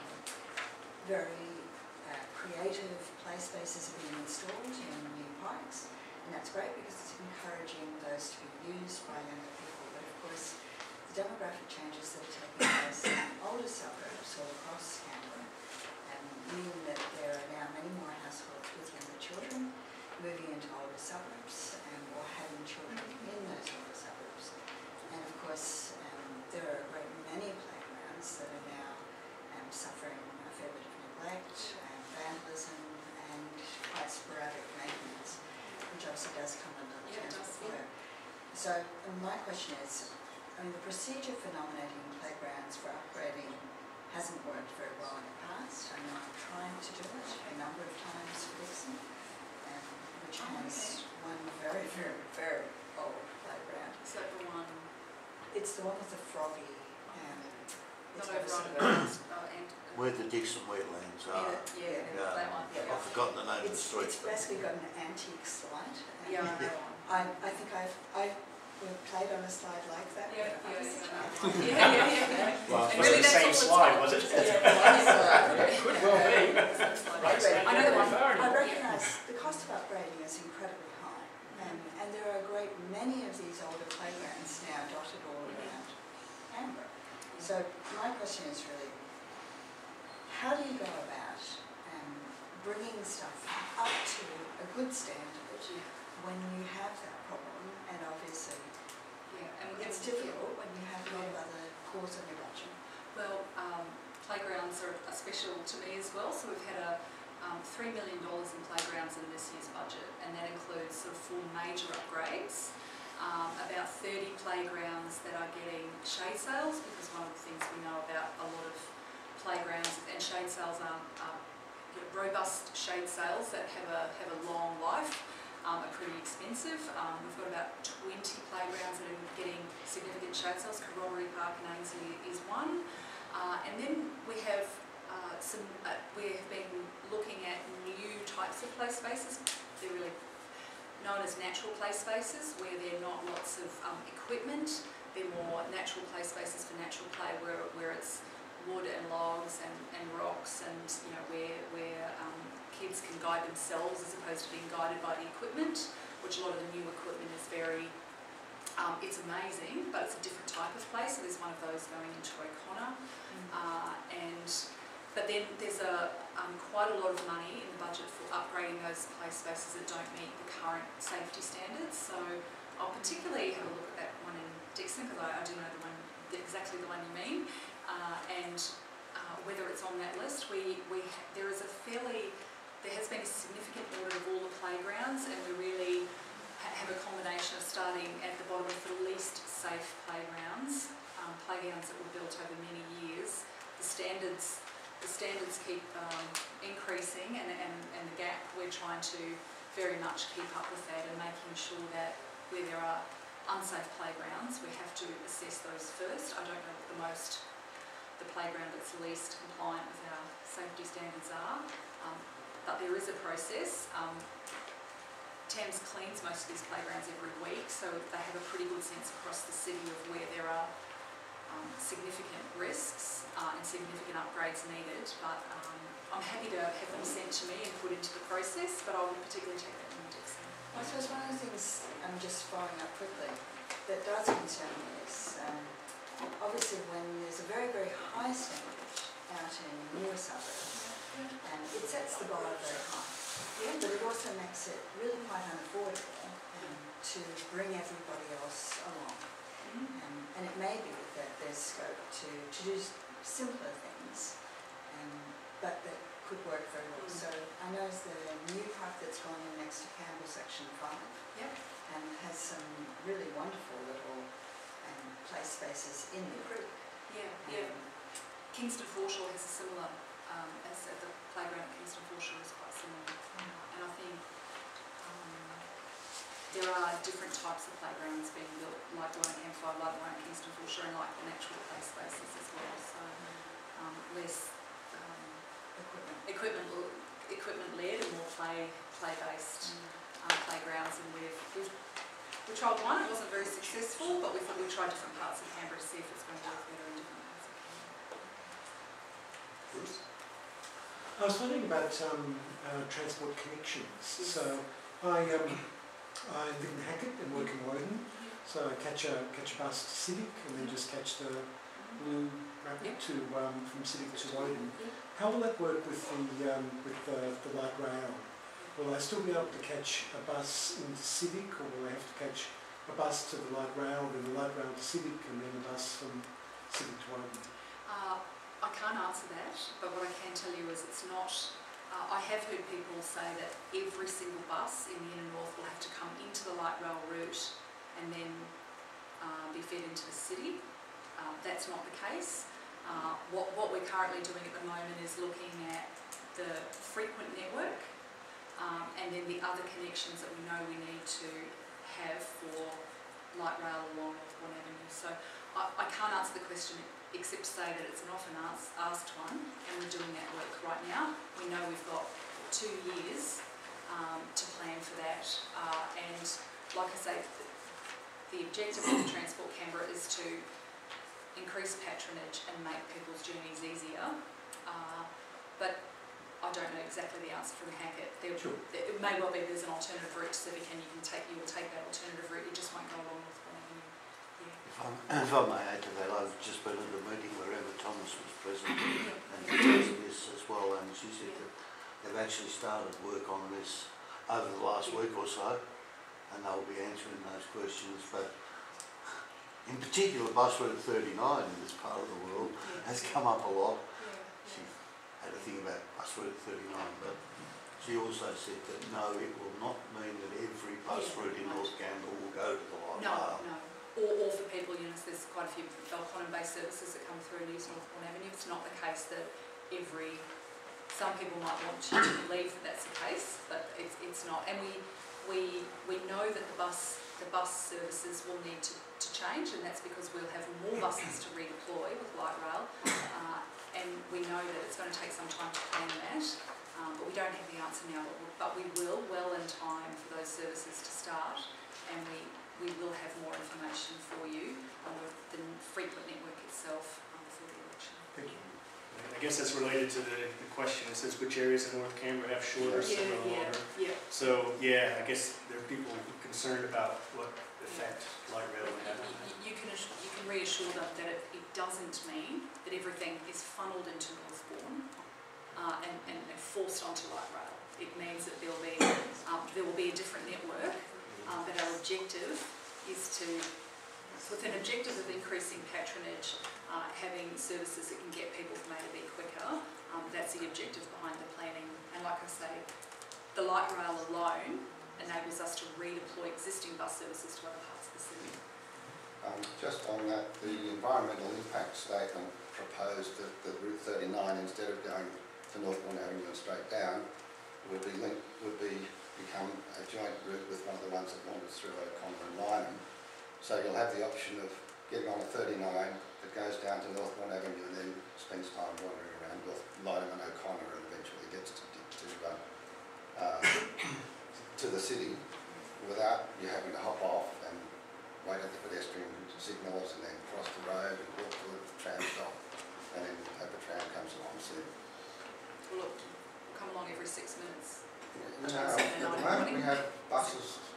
S7: very creative play spaces are being installed in new parks, and that's great because it's encouraging those to be used by younger people. But of course, the demographic changes that are taking place in older suburbs all across Canberra mean that there are now many more households with younger children moving into older suburbs or having children in those older suburbs. And of course, there are a great many playgrounds that are now suffering a fair bit of neglect, vandalism, and quite sporadic maintenance, which obviously does come under the transport. So my question is, the procedure for nominating playgrounds for upgrading hasn't worked very well in the past. I know I'm trying to do it a number of times for Dixon, which has one very, very, very old playground.
S1: Is that the one?
S7: It's the one with the froggy.
S1: Not over on
S8: Where the Dixon wetlands are.
S1: that one.
S8: I've forgotten the name of the street.
S7: It's basically got an antique slide.
S1: Yeah, I know one.
S7: I think I've played on a slide like that.
S1: Yeah.
S2: Well,
S1: And
S2: it was
S1: really
S2: the
S1: that's
S2: same
S1: all it's
S2: slide,
S1: got.
S2: was it?
S1: Yeah.
S2: Could well be. Right,
S1: I know the one.
S7: I recognise the cost of upgrading is incredibly high, and there are a great many of these older playgrounds now dotted all around Canberra. So my question is really, how do you go about bringing stuff up to a good standard when you have that problem? And obviously, it's difficult when you have a lot of other calls on your budget.
S1: Well, playgrounds are special to me as well. So we've had $3 million in playgrounds in this year's budget, and that includes sort of 4 major upgrades. About 30 playgrounds that are getting shade sails, because one of the things we know about a lot of playgrounds and shade sails are robust shade sails that have a long life, are pretty expensive. We've got about 20 playgrounds that are getting significant shade sails. Corroboree Park in Ainsley is one, and then we have we have been looking at new types of play spaces. They're really known as natural play spaces, where there are not lots of equipment. They're more natural play spaces for natural play, where it's wood and logs and rocks, and where kids can guide themselves as opposed to being guided by the equipment, which a lot of the new equipment is very, it's amazing, but it's a different type of play. So there's one of those going into O'Connor, but then there's quite a lot of money in the budget for upgrading those play spaces that don't meet the current safety standards. So I'll particularly have a look at that one in Dixon, because I do know exactly the one you mean, and whether it's on that list. There has been a significant audit of all the playgrounds, and we really have a combination of starting at the bottom of the least safe playgrounds, playgrounds that were built over many years. The standards keep increasing, and the gap, we're trying to very much keep up with that, and making sure that where there are unsafe playgrounds, we have to assess those first. I don't know what the playground that's least compliant with our safety standards are, but there is a process. TAMS cleans most of these playgrounds every week, so they have a pretty good sense across the city of where there are significant risks and significant upgrades needed. But I'm happy to have them sent to me and put into the process, but I would particularly take that from Dixon.
S7: I suppose one of the things, I'm just following up quickly, that does concern me is obviously when there's a very, very high standard out in newer suburbs, and it sets the bar very high.
S1: Yeah.
S7: But it also makes it really quite unaffordable to bring everybody else along. And it may be that there's scope to do simpler things, but that could work very well. So I know the new park that's gone in next to Canberra Section 5 and has some really wonderful little play spaces in the creek.
S1: Kingston Foreshore has a similar, as at the playground at Kingston Foreshore is quite similar. And I think there are different types of playgrounds being built, like the one at Camp 5, like the one at Kingston Foreshore, and like the natural play spaces as well. So less equipment led and more play based playgrounds. And we tried one, it wasn't very successful, but we thought we'd try different parts of Canberra to see if it's going to work better in different parts of Canberra.
S6: Bruce?
S9: I was wondering about transport connections.
S1: Yes.
S9: So I live in Hackett and work in Woden, so I catch a bus to Civic and then just catch the blue rapid from Civic to Woden. How will that work with the light rail? Will I still be able to catch a bus into Civic, or will I have to catch a bus to the light rail, then the light rail to Civic, and then a bus from Civic to Woden?
S1: I can't answer that, but what I can tell you is it's not. I have heard people say that every single bus in the inner north will have to come into the light rail route and then be fed into the city. That's not the case. What we're currently doing at the moment is looking at the frequent network and then the other connections that we know we need to have for light rail along Northbourne Avenue. So I can't answer the question except to say that it's an often asked one, and we're doing that work right now. We know we've got 2 years to plan for that, and like I say, the objective of Transport Canberra is to increase patronage and make people's journeys easier, but I don't know exactly the answer from Hackett. It may well be there's an alternative route to Civic and you will take that alternative route, you just won't go along with one.
S8: If I may add to that, I've just been at a meeting where Emma Thomas was present and discussing this as well, and she said that they've actually started work on this over the last week or so, and they'll be answering those questions. But in particular, bus route 39 in this part of the world has come up a lot. She had a thing about bus route 39, but she also said that no, it will not mean that every bus route in North Canberra will go to the light rail.
S1: No. Or for people, there's quite a few Belconnen-based services that come through and use Northbourne Avenue. It's not the case that some people might want you to believe that that's the case, but it's not. And we know that the bus services will need to change, and that's because we'll have more buses to redeploy with light rail, and we know that it's going to take some time to plan that, but we don't have the answer now, but we will well in time for those services to start, and we will have more information for you on the frequent network itself before the election.
S3: Thank you. I guess that's related to the question. It says which areas in North Canberra have shorter, some are longer. So I guess there are people concerned about what effect light rail will have on that.
S1: You can reassure them that it doesn't mean that everything is funneled into Northbourne and forced onto light rail. It means that there will be a different network. But our objective is with an objective of increasing patronage, having services that can get people from A to B quicker, that's the objective behind the planning. And like I say, the light rail alone enables us to redeploy existing bus services to other parts of the city.
S4: Just on that, the environmental impact statement proposed that the Route 39, instead of going to Northbourne Avenue and straight down, would become a joint route with one of the ones that wanders through O'Connor and Lynham. So you'll have the option of getting on a 39 that goes down to Northbourne Avenue and then spends time wandering around Lynham and O'Connor and eventually gets to the city without you having to hop off and wait at the pedestrian signals and then cross the road and walk to a tram stop and then hope the tram comes along soon.
S1: Well, look, we'll come along every 6 minutes.
S4: At the moment we have buses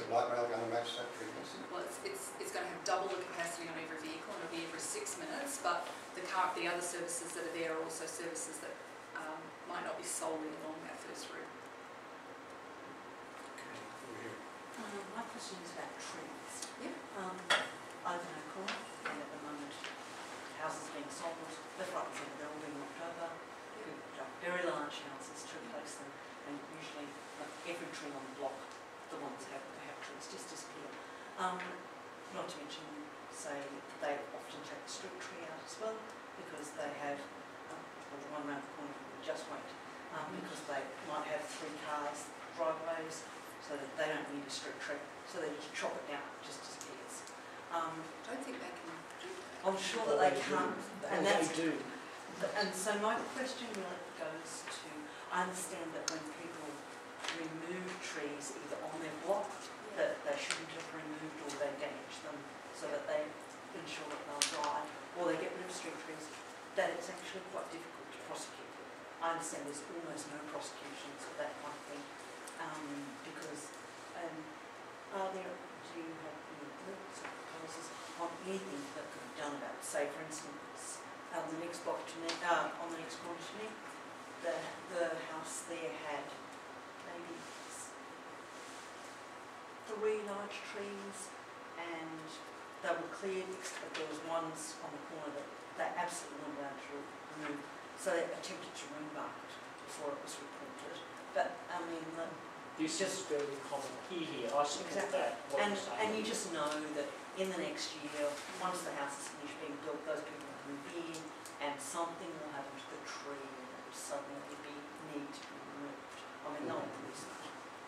S4: the light rail going to match that frequency?
S1: Well, it's going to have double the capacity on every vehicle, and it'll be every 6 minutes, but the other services that are there are also services that might not be solely along that first route.
S3: Okay, over here.
S10: My question is about trees.
S1: Yeah.
S10: I live in a corner, and at the moment, houses being sold left, right, and centre. They're all being knocked over. People put up very large houses to replace them, and usually every tree on the block, the ones that have trees, just disappear. Not to mention, say, they often take the street tree out as well, because they have, well, the one around the corner just won't, because they might have 3 cars, driveways, so that they don't need a street tree, so they just chop it down, it just disappears.
S1: I don't think they can do that.
S10: I'm sure that they can't, and
S2: They
S10: that's,
S2: do.
S10: and so my question really goes to, I understand that when people remove trees either on their block, that they shouldn't have removed or they damage them, so that they ensure that they'll die, or they get rid of street trees, that it's actually quite difficult to prosecute. I understand there's almost no prosecutions for that kind of thing, because do you have any thoughts or proposals on anything that could be done about it? Say, for instance, on the next block to me, on the next corner to me, the house there had maybe 3 large trees, and they were cleared, but there was ones on the corner that they absolutely weren't allowed to remove. So they attempted to remark it before it was reported. But I mean,
S2: This is very common here. I support that. what you're saying.
S10: and you just know that in the next year, once the house is finished being built, those people will move in, and something will happen to the tree, and it will suddenly need to be removed. I mean, no one believes that.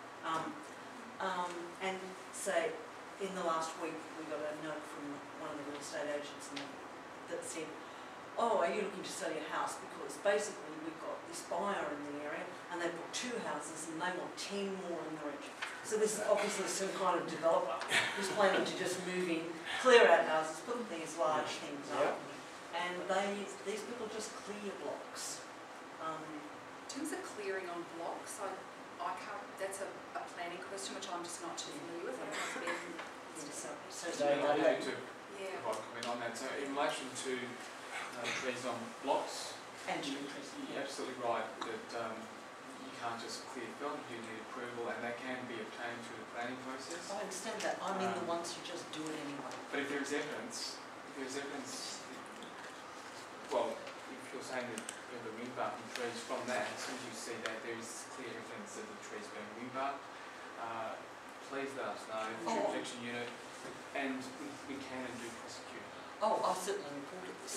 S10: And say, in the last week, we got a note from one of the real estate agents that said, "Oh, are you looking to sell your house? Because basically we've got this buyer in the area, and they've got 2 houses, and they want 10 more in the region." So this is obviously some kind of developer who's planning to just move in, clear out houses, put these large things up, and these people just clear blocks.
S1: In terms of clearing on blocks, I can't, that's a planning question which I'm just not too familiar with. I haven't been,
S10: So
S2: Today,
S11: I'd like to
S1: yeah.
S11: provide comment on that. So in relation to trees on blocks,
S10: and
S11: you're absolutely right that you can't just clear felt, you need approval, and that can be obtained through the planning process.
S10: I understand that. I mean the ones who just do it anyway.
S11: But if there is evidence, well, if you're saying that you have the wind barking trees, from that, as soon as you see that there is clear evidence that the tree's being wind barked, please let us know, the tree protection unit, and we can and do prosecute.
S10: Oh, I've certainly reported this.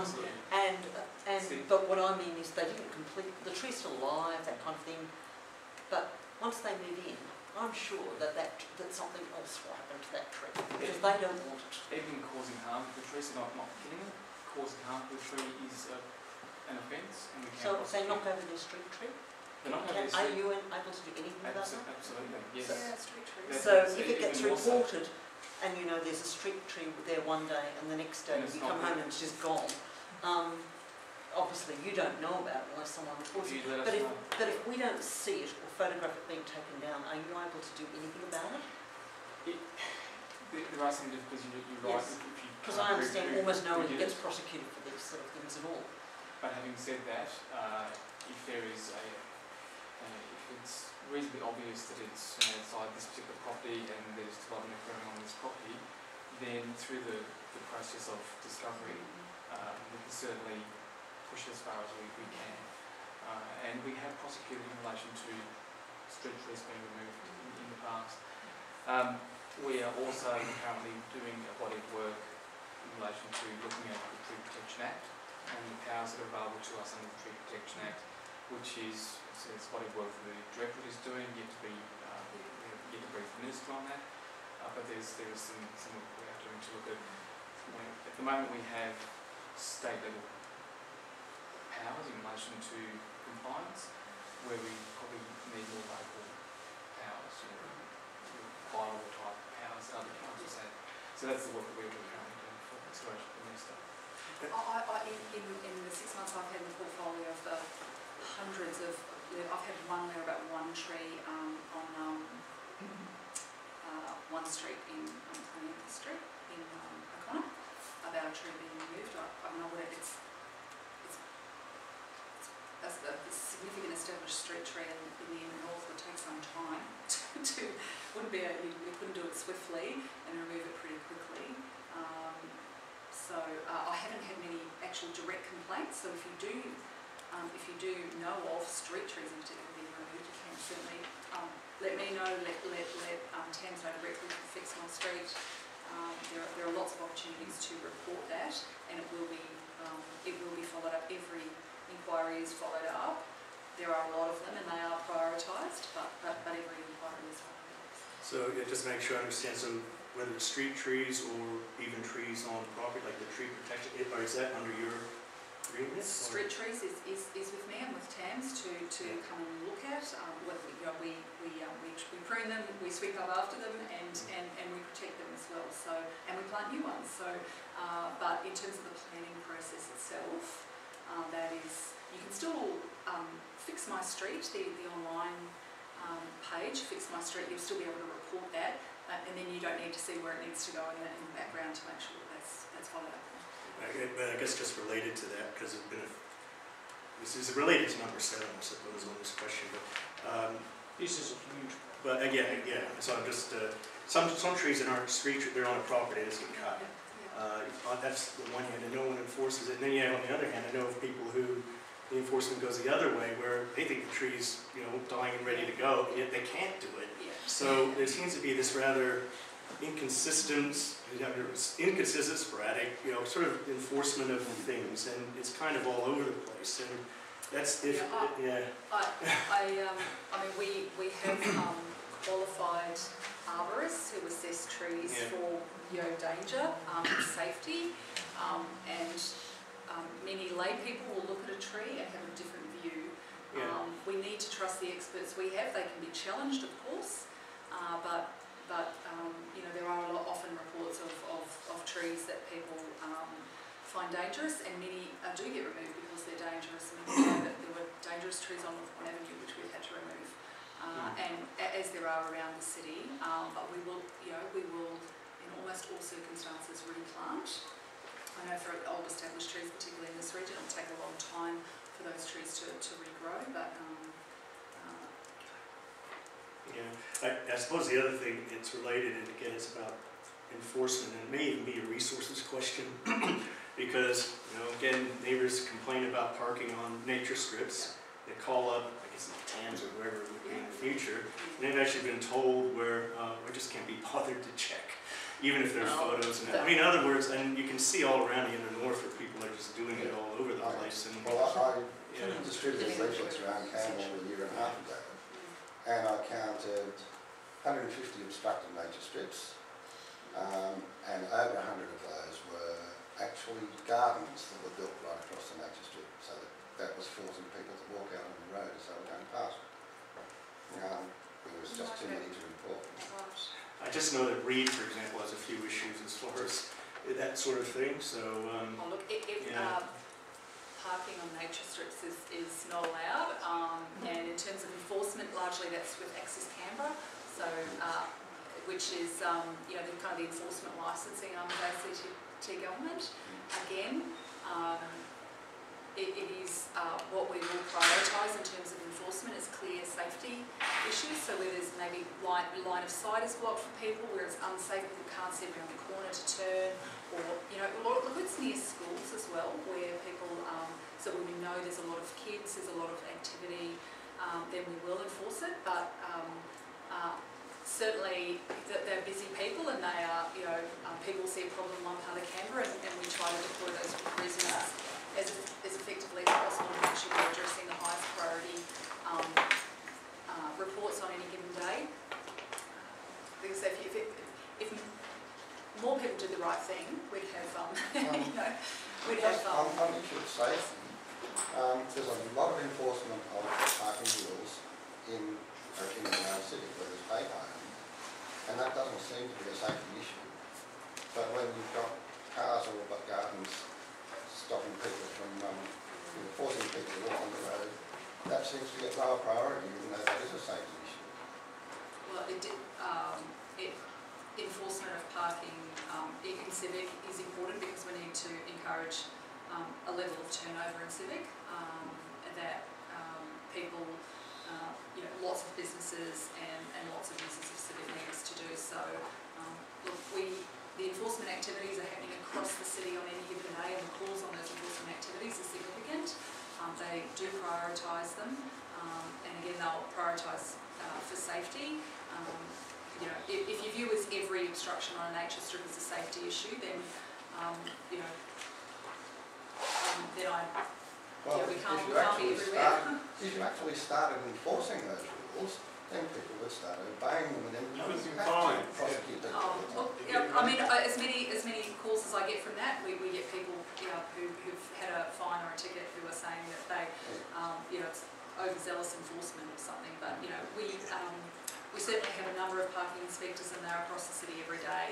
S10: But what I mean is they didn't complete, the tree's still alive, that kind of thing. But once they move in, I'm sure that something else will happen to that tree, because they don't want it.
S11: Even causing harm to the tree, so not killing it, causing harm to the tree is an offence, and we can
S10: So if they
S11: prosecute.
S10: knock over their street tree,
S11: They're not having
S10: are you able to do anything about that?
S11: Absolutely, yes.
S1: Yeah, street trees.
S11: That's-
S10: So
S11: that's
S10: if it gets
S11: even more so.
S10: reported, and you know there's a street tree there one day, and the next day
S11: And it's
S10: you
S11: not
S10: come home
S11: there.
S10: and it's just gone, obviously you don't know about it unless someone reports it.
S11: You let us
S10: But
S11: know.
S10: if we don't see it or photograph it being taken down, are you able to do anything about it?
S11: There are some difficulties, you're right.
S10: Yes.
S11: If you
S10: Because
S11: can't
S10: I understand
S11: prove
S10: almost no one
S11: it.
S10: gets prosecuted for these sort of things at all.
S11: But having said that, if there is if it's reasonably obvious that it's outside this particular property and there's development occurring on this property, then through the process of discovery, we can certainly push as far as we can. And we have prosecuted in relation to street trees being removed in the past. We are also currently doing a body of work in relation to looking at the Tree Protection Act and the powers that are available to us under the Tree Protection Act, which is it's a body of work that the Directorate is doing, yet to brief the Minister on that. But there is some work we are doing to look at. At the moment we have state level powers in relation to compliance, where we probably need more local powers, bylaw type powers that other councils have. So that's the work that we're currently doing for consideration of the Minister.
S1: In the 6 months I've had in the portfolio of the hundreds of, I've had one where about one tree on one street in Street in O'Connor about a tree being removed. I know what it's a significant established street tree in the inner north would take some time to you couldn't do it swiftly and remove it pretty quickly. So I haven't had many actual direct complaints. So if you do know of street trees in particular being removed, you can certainly let me know. Let Tams know directly to Fix My Street. There are lots of opportunities to report that, and it will be followed up. Every inquiry is followed up. There are a lot of them, and they are prioritised, but every inquiry is followed up.
S3: So yeah, just to make sure I understand, so whether it's street trees or even trees on property, like the tree protection, or is that under your remit?
S1: Street trees is with me and with Tams to come and look at. We prune them, we sweep up after them, and we protect them as well. So, and we plant new ones. So, but in terms of the planning process itself, that is, you can still Fix My Street, the online page, Fix My Street. You'll still be able to report that, and then you don't need to see where it needs to go in the background to make sure that's followed up.
S3: Okay, but I guess just related to that, because this is related to number 7, I suppose, on this question. But
S2: This is a huge.
S3: But again, yeah. So I'm just some trees that aren't street, they're on a property that's get cut. That's the one hand, and no one enforces it. And then you have, on the other hand, I know of people who the enforcement goes the other way, where they think the tree's dying and ready to go, yet they can't do it.
S1: Yeah.
S3: So there seems to be this rather inconsistent, sporadic, sort of enforcement of things, and it's kind of all over the place. And that's if I mean, we have qualified arborists who assess trees for danger and safety, and many lay people will look at a tree and have a different view. We need to trust the experts we have. They can be challenged, of course, but there are often reports of trees that people find dangerous, and many do get removed because they're dangerous. And we know that there were dangerous trees on Northbourne Avenue which we've had to remove, and as there are around the city. But we will in almost all circumstances replant. I know for old established trees, particularly in this region, it'll take a long time for those trees to regrow, but I suppose the other thing, it's related, and again, it's about enforcement, and it may even be a resources question, because, again, neighbors complain about parking on nature strips. They call up, I guess, Tams or whoever it would be in the future, and they've actually been told where we just can't be bothered to check, even if there's photos. And I mean, in other words, and you can see all around the inner north where people are just doing it all over the place. And
S4: I distributed leaflets around Canberra a year and a half ago, and I counted 150 obstructed nature strips, and over 100 of those were actually gardens that were built right across the nature strip, so that was forcing people to walk out on the road as they were going past. There was just too many to report.
S3: I just know that Reed, for example, has a few issues as far as that sort of thing. So,
S1: parking on nature strips is not allowed, and in terms of enforcement, largely that's with Access Canberra. So, which is the kind of the enforcement licensing arm of ACT government. Again, it is what we will prioritise in terms of enforcement is clear safety issues. So where there's maybe line of sight is blocked for people, where it's unsafe, people can't see around the corner to turn, or look, it's near schools as well, where people. So when we know there's a lot of kids, there's a lot of activity, then we will enforce it. But certainly they're busy people, and they are people see a problem in one part of Canberra, and we try to deploy those resources as effectively as possible to make sure we're addressing the highest priority reports on any given day. Because if more people did the right thing, we'd have we'd have.
S4: I should say, there's a lot of enforcement of parking rules in our city where there's pay parking, and that doesn't seem to be a safety issue. But when you've got cars or gardens stopping people from forcing people to walk on the road, that seems to get lower priority, even though that is a safety issue.
S1: Well, enforcement of parking in Civic is important because we need to encourage a level of turnover in Civic that people, lots of businesses and lots of users of Civic need us to do. So look, the enforcement activities are happening across the city on any given day, and the calls on those enforcement activities are significant. They do prioritise them, and again they'll prioritise for safety. If you view as every obstruction on a nature strip as a safety issue, then we can't be everywhere.
S4: If you actually started enforcing those rules, then people would start obeying them, and then you wouldn't have to prosecute people.
S1: As many calls as I get from that, we get people who've had a fine or a ticket who are saying that they, it's overzealous enforcement or something. But we certainly have a number of parking inspectors, and they're across the city every day.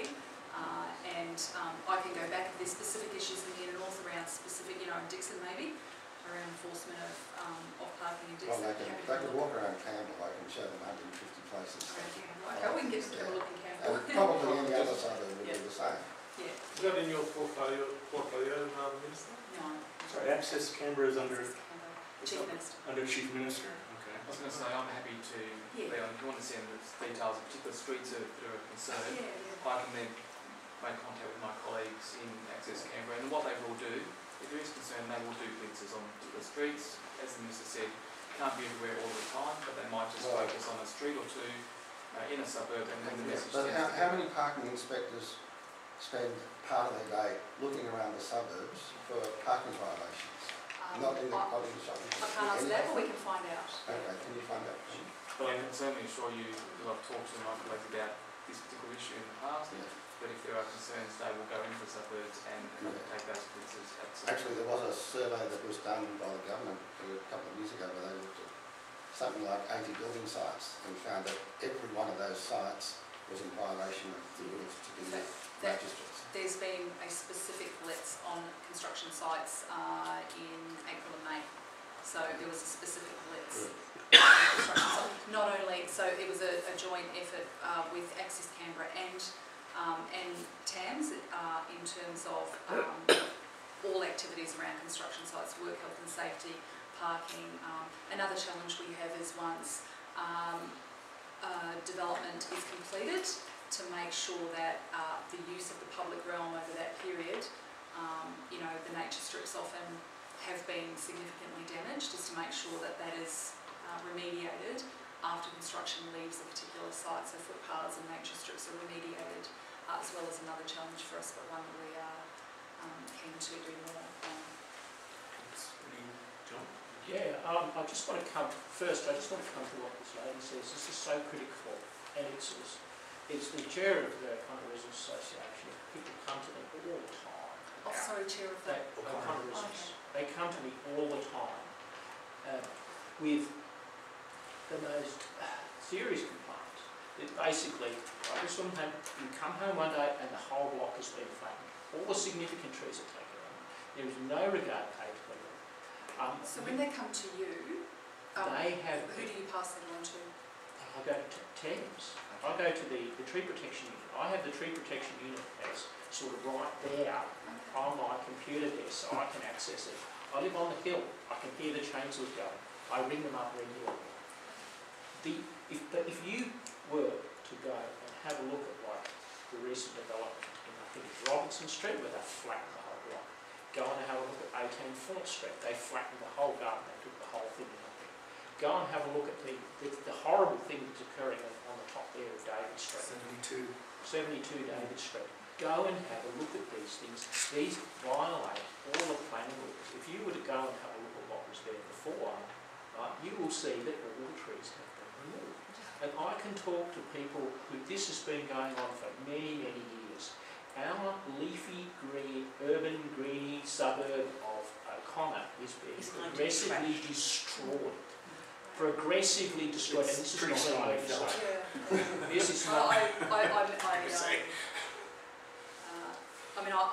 S1: I can go back if there's specific issues in the inner north around specific, in Dixon maybe, around enforcement of parking in Dixon.
S4: Well, they can walk around Canberra. I can show them 150 places.
S1: Okay, we can get them to have a look in Canberra.
S4: And probably any other suburb would do the same.
S1: Yeah.
S12: Is that in your portfolio, Minister?
S1: No.
S3: Sorry, Access Canberra is under
S1: Chief Minister.
S3: Under Chief Minister. Okay.
S11: I was going to say, I'm happy to, if you want to send the details of particular streets that are of concern, I can then make contact with my colleagues in Access Canberra, and what they will do, if there is concern, they will do blitzes on particular streets. As the Minister said, can't be everywhere all the time, but they might just focus on a street or two in a suburb, and then the message.
S4: But how many parking inspectors spend part of their day looking around the suburbs for parking violations? Not in the shopping.
S1: I can't answer that, but we can find out.
S4: Okay, can you find out?
S11: But I can certainly assure you that I've talked to my colleagues about this particular issue in the past, but if there are concerns, they will go into the suburbs and take those blitzes.
S4: Actually, there was a survey that was done by the government a couple of years ago where they looked at something like 80 building sites and found that every one of those sites was in violation of the rules to do with magistrates.
S1: There's been a specific blitz on construction sites in April and May. So there was a specific blitz. Not only, so it was a joint effort with Access Canberra and TAMS in terms of all activities around construction sites, work health and safety, parking. Another challenge we have is once development is completed, to make sure that the use of the public realm over that period, the nature strips often have been significantly damaged, just to make sure that that is remediated after construction leaves a particular site. So footpaths and nature strips are remediated, as well as another challenge for us, but one that we are keen to do more on.
S3: John?
S2: Yeah, I just want to come to what this lady says. This is so critical, and it's the chair of the Canberra Residents Association. People come to me all the time.
S1: Oh, sorry, chair of that.
S2: They come to me all the time with the most serious complaints. That basically, you come home one day and the whole block has been flattened. All the significant trees are taken out. There is no regard paid to them.
S1: So when they come to you, who do you pass them on to?
S2: I go to TAMS. I go to the tree protection unit. I have the tree protection unit as sort of right there on my computer desk, so I can access it. I live on the hill. I can hear the chainsaws going. I ring them up regularly. If you were to go and have a look at the recent development in, I think it's Robinson Street, where they flattened the whole block. Go and have a look at 18 Fort Street. They flattened the whole garden. They took the whole thing in. Go and have a look at the horrible thing that's occurring on the top there of David Street. 72 David Street. Go and have a look at these things. These violate all the planning rules. If you were to go and have a look at what was there before, you will see that all the trees have been removed. And I can talk to people who this has been going on for many, many years. Our leafy green, urban greeny suburb of O'Connor is being progressively destroyed. Progressively destroyed, and this is not what I say. This is not.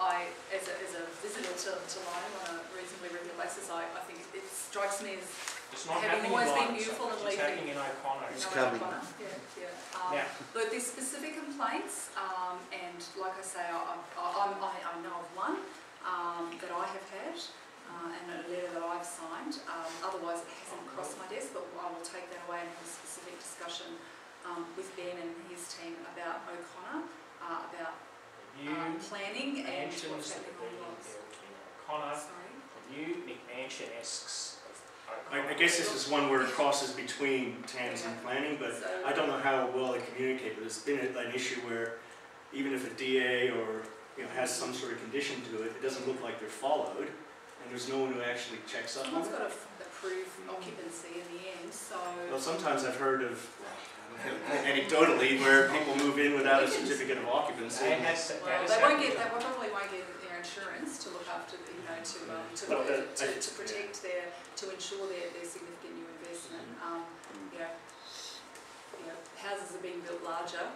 S2: As a visitor to Lyme on a reasonably regular basis, I think it strikes me as It's not
S1: having
S2: happening in
S1: always been
S2: Lions,
S1: beautiful and
S2: it's
S1: leafy.
S2: happening in O'Connor.
S8: It's
S1: No,
S8: coming.
S1: O'Connor. Yeah, yeah.
S2: Now,
S1: Look, there's specific complaints, and like I say, I know of one that I have had, and a letter that I've signed. Otherwise, it hasn't crossed my desk, but I will take that away and have a specific discussion with Ben and his team about O'Connor, about planning and what's
S2: mansions that
S1: happening
S2: are
S1: on
S2: being
S1: lots.
S2: built in O'Connor,
S1: Sorry.
S2: new McMansion-esques of O'Connor.
S3: I guess this is one where it crosses between TANs and planning, but
S1: So,
S3: I don't know how well they communicate, but it's been an issue where even if a DA or has some sort of condition to it, it doesn't look like they're followed, and there's no one who actually checks up on
S1: someone's
S3: it.
S1: got to approve occupancy in the end, so.
S3: Well, sometimes I've heard of, anecdotally, where people move in without a certificate of occupancy.
S2: They have to,
S1: Well, they probably won't get their insurance to look after, to protect to ensure their significant new investment. Houses are being built larger,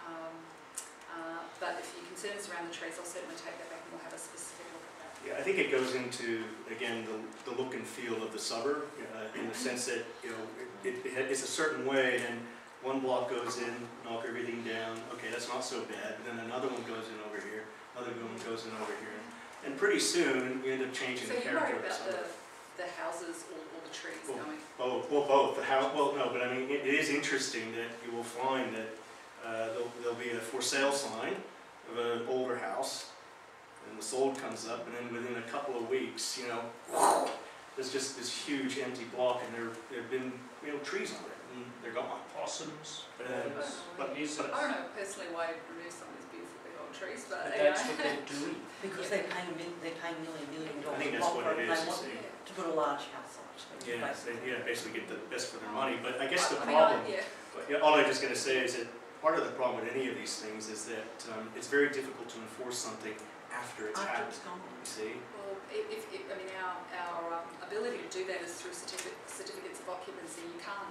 S1: but if your concerns around the trees, I'll certainly take that back and we'll have a specific look at that.
S3: Yeah, I think it goes into, again, the look and feel of the suburb, in the sense that, it's a certain way, and one block goes in, knock everything down, okay, that's not so bad, but then another one goes in over here, another one goes in over here, and pretty soon, you end up changing the character of the suburb.
S1: So you're worried about the houses or the trees going?
S3: Both. But I mean, it is interesting that you will find that there'll be a for sale sign of an older house, and the sold comes up, and then within a couple of weeks, there's just this huge empty block, and there've been trees on it, and they're gone.
S2: Possums, birds, lizards.
S1: I don't know personally why you remove some of these beautiful big old trees, but
S2: That's what they're doing.
S10: Because they're paying nearly $1 million
S3: I think that's what it is,
S10: They want to put a large house on it.
S3: Yeah, basically get the best for their money, but I guess the
S1: I mean,
S3: problem,
S1: yeah.
S3: all I'm just going to say is that part of the problem with any of these things is that it's very difficult to enforce something after it's
S10: After
S3: happened,
S10: it's gone.
S3: you see?
S1: Well, our ability to do that is through certificates of occupancy. You can't,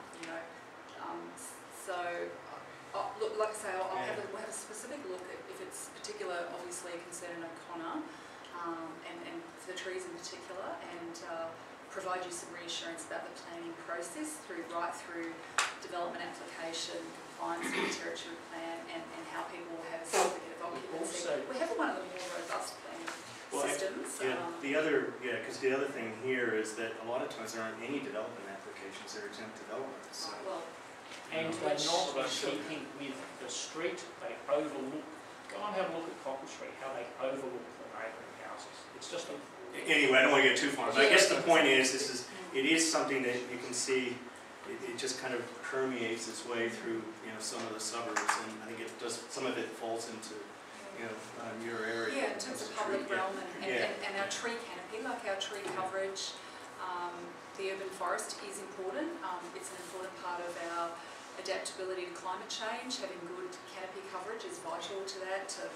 S1: look, like I say, we'll have a specific look at if it's particular, obviously a concern in O'Connor, and for the trees in particular, and provide you some reassurance about the planning process right through development application, compliance with the territory plan, and how people will have a certificate of occupancy. We have one of the more robust planning systems.
S3: Because the other thing here is that a lot of times there aren't any development applications, they're exempt developments. So.
S2: And they're not in keeping with the street, they overlook. Go and have a look at Cockle Street, how they overlook the neighbouring houses. It's just a...
S3: Anyway, I don't want to get too far, but I guess the point is, it is something that you can see, it just kind of permeates its way through, some of the suburbs, and I think it does, some of it falls into, your area.
S1: Yeah, in terms of public realm and our tree canopy, like our tree coverage, the urban forest is important. It's an important part of our adaptability to climate change. Having good canopy coverage is vital to that, to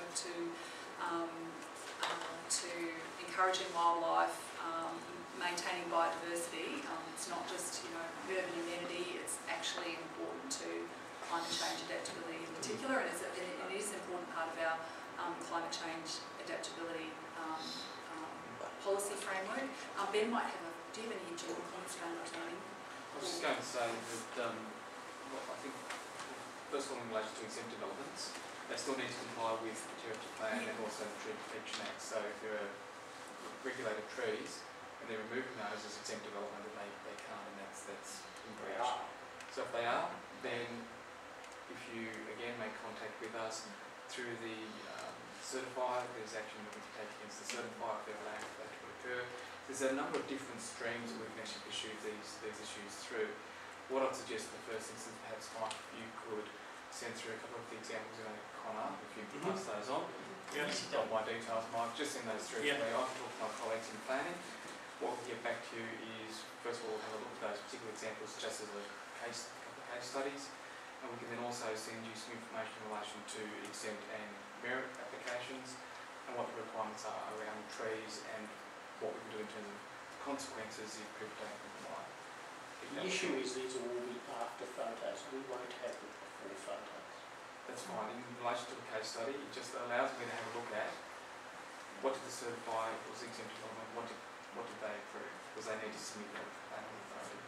S1: encouraging wildlife, maintaining biodiversity. It's not just urban amenity, it's actually important to climate change adaptability in particular, and it is an important part of our climate change adaptability policy framework. Ben might have do you have any general comments around planning?
S11: I was just going to say that I think first of all in relation to exempt developments, they still need to comply with the territory plan and also the Tree Protection Act. So if there are regulated trees and they're removing those as exempt development, then they can't, and that's in breach. So if they are, then if you again make contact with us through the certifier, there's action we can take against the certifier if they're allowed that to occur. There's a number of different streams that we can actually pursue these issues through. What I'd suggest in the first instance, perhaps Mike, if you could send through a couple of the examples in O'Connor, if you pass those on.
S3: Yes.
S11: Got my details, Mike, just send those through to me. I can talk to my colleagues in planning. What we'll get back to you is, first of all, we'll have a look at those particular examples just as a couple of case studies, and we can then also send you some information in relation to exempt and merit applications and what the requirements are around trees and what we can do in terms of consequences if people don't comply.
S2: The issue is these will all be after photos. We won't have them before photos.
S11: That's fine. In relation to the case study, it just allows me to have a look at what did the certified was exempt development, what did they approve, because they need to submit that to the planning authority.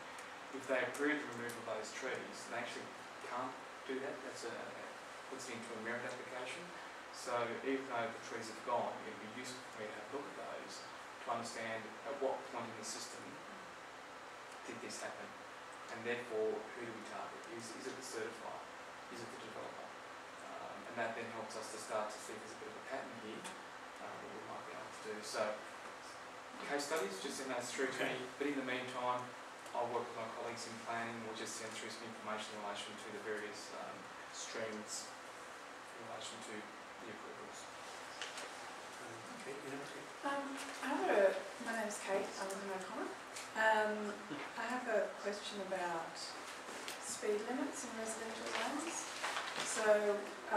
S11: if they approve the removal of those trees, they actually can't do that. That's puts it into a merit application. So even though the trees have gone, it'd be useful for me to have a look at those to understand at what point in the system did this happen, and therefore who do we target? Is it the certifier? Is it the developer? And that then helps us to start to see if there's a bit of a pattern here that we might be able to do. So case studies, just send those through to me, but in the meantime I'll work with my colleagues in planning. We'll just send through some information in relation to the various streams in relation to the approvals.
S3: Okay,
S13: my name's Kate, I'm from O'Connor. I have a question about speed limits in residential zones. So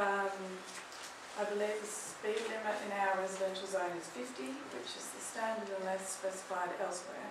S13: I believe the speed limit in our residential zone is 50, which is the standard unless specified elsewhere.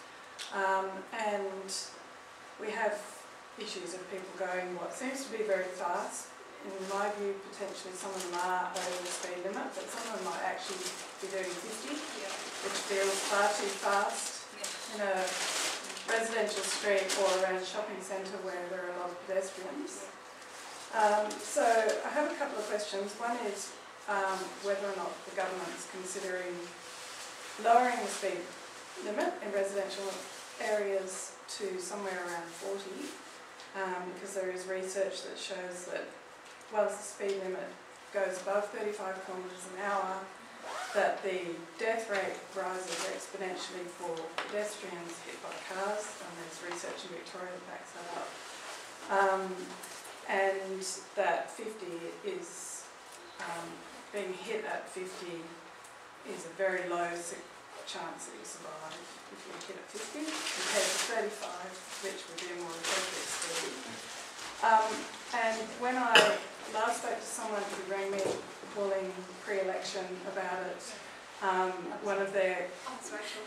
S13: And we have issues of people going what seems to be very fast. In my view, potentially some of them are over the speed limit, but some of them might actually be doing 50, which feels far too fast in a residential street or around a shopping centre where there are a lot of pedestrians. So I have a couple of questions. One is whether or not the government's considering lowering the speed limit in residential areas to somewhere around 40, because there is research that shows that once the speed limit goes above 35 kilometres an hour, that the death rate rises exponentially for pedestrians hit by cars, and there's research in Victoria that backs that up. And that 50 is, being hit at 50 is a very low chance that you survive if you hit at 50 compared to 35, which would be a more appropriate speed. And when I last spoke to someone who rang me calling pre-election about it, one of their...
S1: Oh, it's Rachel.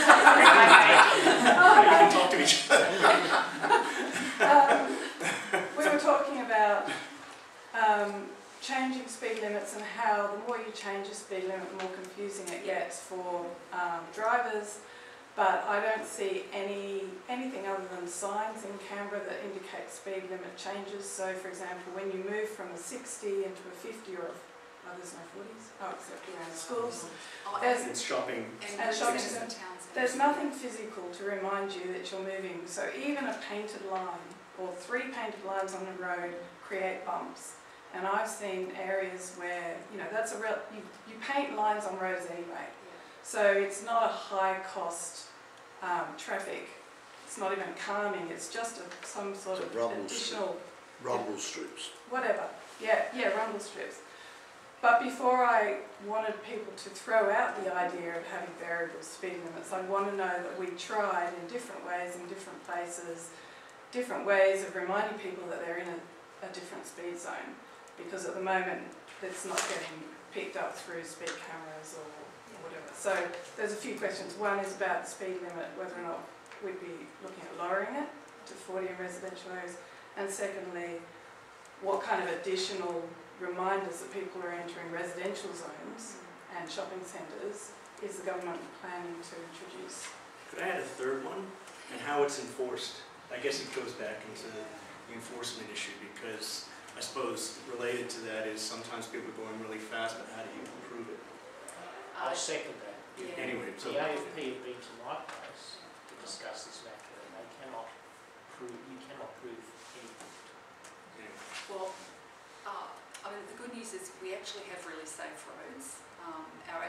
S3: We can talk to each other.
S13: We were talking about changing speed limits and how the more you change a speed limit, the more confusing it gets for drivers. But I don't see anything other than signs in Canberra that indicate speed limit changes. So, for example, when you move from a 60 into a 50 or there's no 40s, except around schools.
S3: And shopping.
S13: And shopping centres. There's nothing physical to remind you that you're moving. So even a painted line or 3 painted lines on the road create bumps. And I've seen areas where, that's a real, you paint lines on roads anyway. So it's not a high cost traffic. It's not even calming. It's just some sort of additional...
S8: Rumble strips.
S13: Whatever. Yeah, rumble strips. But before I wanted people to throw out the idea of having variable speed limits, I want to know that we tried in different ways, in different places, different ways of reminding people that they're in a different speed zone. Because at the moment, it's not getting picked up through speed cameras or whatever. So there's a few questions. One is about the speed limit, whether or not we'd be looking at lowering it to 40 in residential areas. And secondly, what kind of additional reminders that people are entering residential zones and shopping centres is the government planning to introduce?
S3: Could I add a third one? And how it's enforced. I guess it goes back into the enforcement issue, because I suppose related to that is sometimes people are going really fast, but how do you improve it?
S2: I'll second that.
S1: Yeah.
S3: Anyway, so
S2: The AFP have been to my place to discuss this matter, and they cannot prove, you cannot prove anything.
S1: Well, I mean, the good news is we actually have really safe roads. Our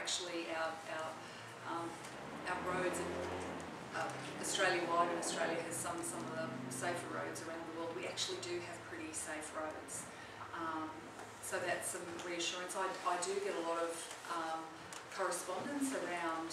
S1: roads in Australia-wide, and Australia has some of the safer roads around the world. We actually do have pretty safe roads. So that's some reassurance. I do get a lot of correspondence around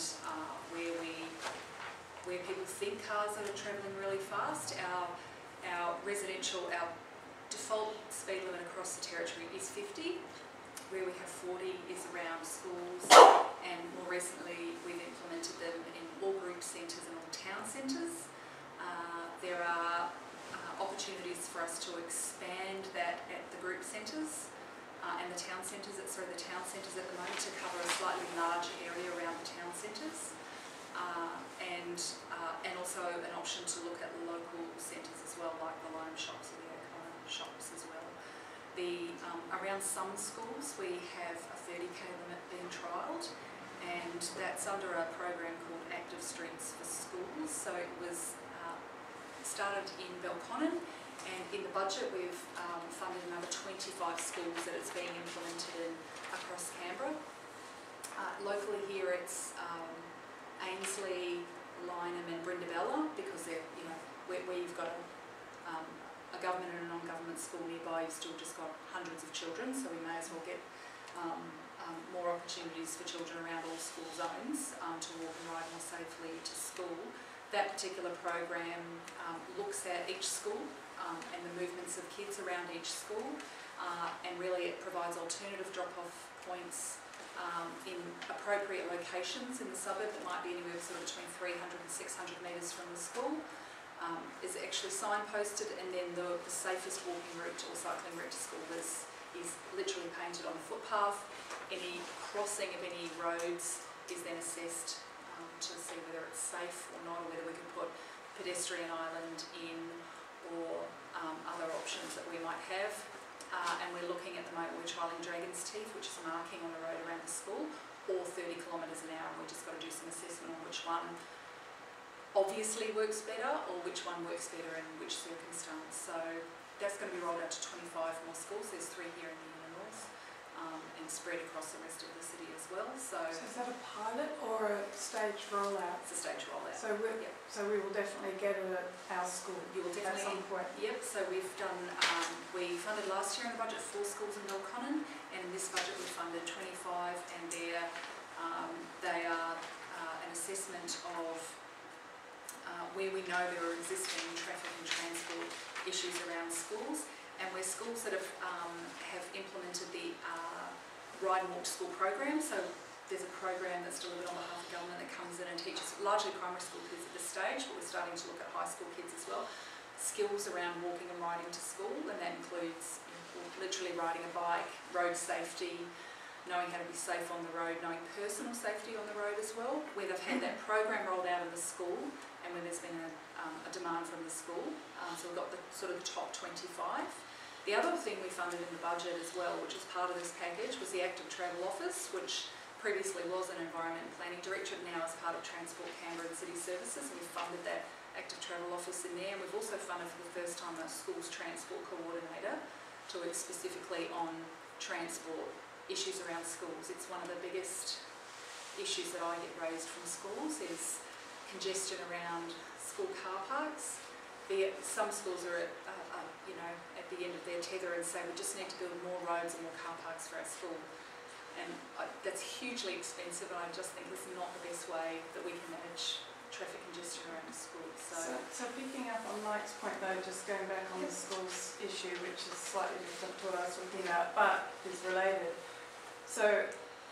S1: where people think cars that are travelling really fast. Our default speed limit across the territory is 50. Where we have 40 is around schools, and more recently we've implemented them in all group centres and all town centres. There are opportunities for us to expand that at the group centres and the town centres. The town centres at the moment to cover a slightly larger area around the town centres. and also an option to look at local centres as well, like the Lime shops or the O'Connor shops as well. Around some schools we have a 30k limit being trialled, and that's under a program called Active Streets for Schools. So it was started in Belconnen, and in the budget we've funded another 25 schools that it's being implemented in across Canberra. Locally here it's Ainslie, Lynham and Brindabella, because they're, you know, where you've got a government and a non-government school nearby, you've still just got hundreds of children, so we may as well get more opportunities for children around all school zones to walk and ride more safely to school. That particular program looks at each school and the movements of kids around each school, and really it provides alternative drop-off points in appropriate locations in the suburb that might be anywhere sort of between 300 and 600 metres from the school. Is actually signposted, and then the safest walking route or cycling route to school is literally painted on the footpath. Any crossing of any roads is then assessed to see whether it's safe or not, or whether we could put pedestrian island in or other options that we might have. And we're looking at the moment, we're trialling Dragon's Teeth, which is a marking on the road around the school, or 30 kilometres an hour, and we've just got to do some assessment on which one obviously works better or which one works better in which circumstance. So that's going to be rolled out to 25 more schools. There's 3 here in the inner north and spread across the rest of the city as well. So
S13: is that a pilot or a stage rollout?
S1: It's a stage rollout.
S13: So we will definitely get it at our school.
S1: You will definitely
S13: at some point.
S1: Yep. So we've done. We funded last year in the budget 4 schools in Belconnen, and in this budget we funded 25, and they are an assessment of where we know there are existing traffic and transport issues around schools, and where schools that have implemented the Ride and Walk to School program. So there's a program that's delivered on behalf of government that comes in and teaches largely primary school kids at this stage, but we're starting to look at high school kids as well, skills around walking and riding to school, and that includes literally riding a bike, road safety, knowing how to be safe on the road, knowing personal safety on the road as well, where they've had that program rolled out of the school and where there's been a demand from the school. So we've got the sort of the top 25. The other thing we funded in the budget as well, which is part of this package, was the Active Travel Office, which previously was an Environment and Planning Directorate, now is part of Transport Canberra and City Services, and we've funded that Active Travel Office in there, and we've also funded for the first time a Schools Transport Coordinator to work specifically on transport issues around schools. It's one of the biggest issues that I get raised from schools is congestion around school car parks. Some schools are at the end of their tether and say we just need to build more roads and more car parks for our school, and that's hugely expensive, and I just think it's not the best way that we can manage traffic congestion around the schools.
S13: So picking up on Mike's point though, just going back on the schools issue, which is slightly different to what I was talking about, but is related. So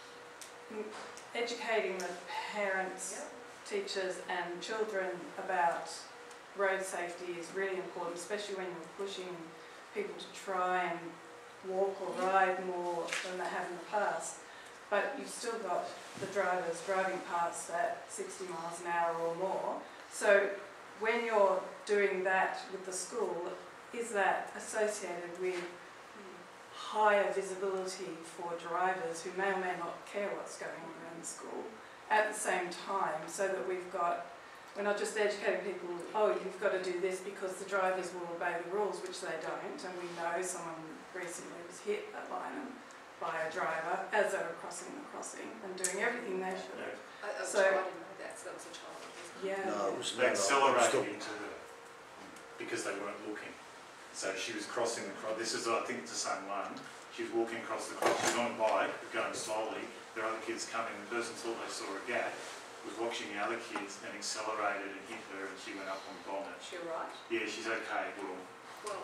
S13: educating the parents, teachers and children about road safety is really important, especially when you're pushing people to try and walk or ride more than they have in the past. But you've still got the drivers driving past at 60 miles an hour or more. So when you're doing that with the school, is that associated with higher visibility for drivers who may or may not care what's going on around the school at the same time, so that we're not just educating people, oh, you've got to do this because the drivers will obey the rules, which they don't, and we know someone recently was hit at Lynham by a driver as they were crossing the crossing and doing everything they should have.
S1: I didn't know that, so that was a child.
S13: Yeah.
S8: No, it was
S3: They accelerated into her because they weren't looking. So she was crossing this is, I think, the same one. She was walking across the cross. She was on a bike, going slowly. There are other kids coming. The person thought they saw a gap, was watching the other kids, and accelerated and hit her, and she went up on the bonnet.
S1: She's right.
S3: Yeah, she's okay.
S13: But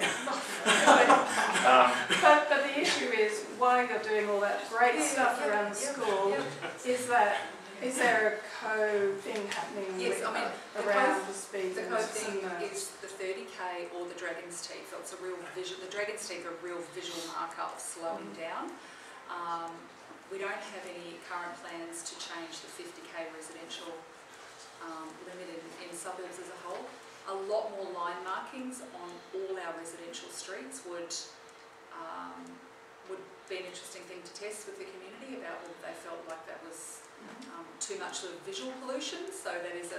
S13: the issue is, while you're doing all that great stuff around the school, is there a co-thing happening around the speed
S1: The
S13: limits?
S1: co-thing is the 30k or the Dragon's Teeth. It's a real visual. The Dragon's Teeth are a real visual marker of slowing down. We don't have any current plans to change the 50k residential limit in suburbs as a whole. A lot more line markings on all our residential streets would be an interesting thing to test with the community about whether they felt like that was too much sort of visual pollution. So that is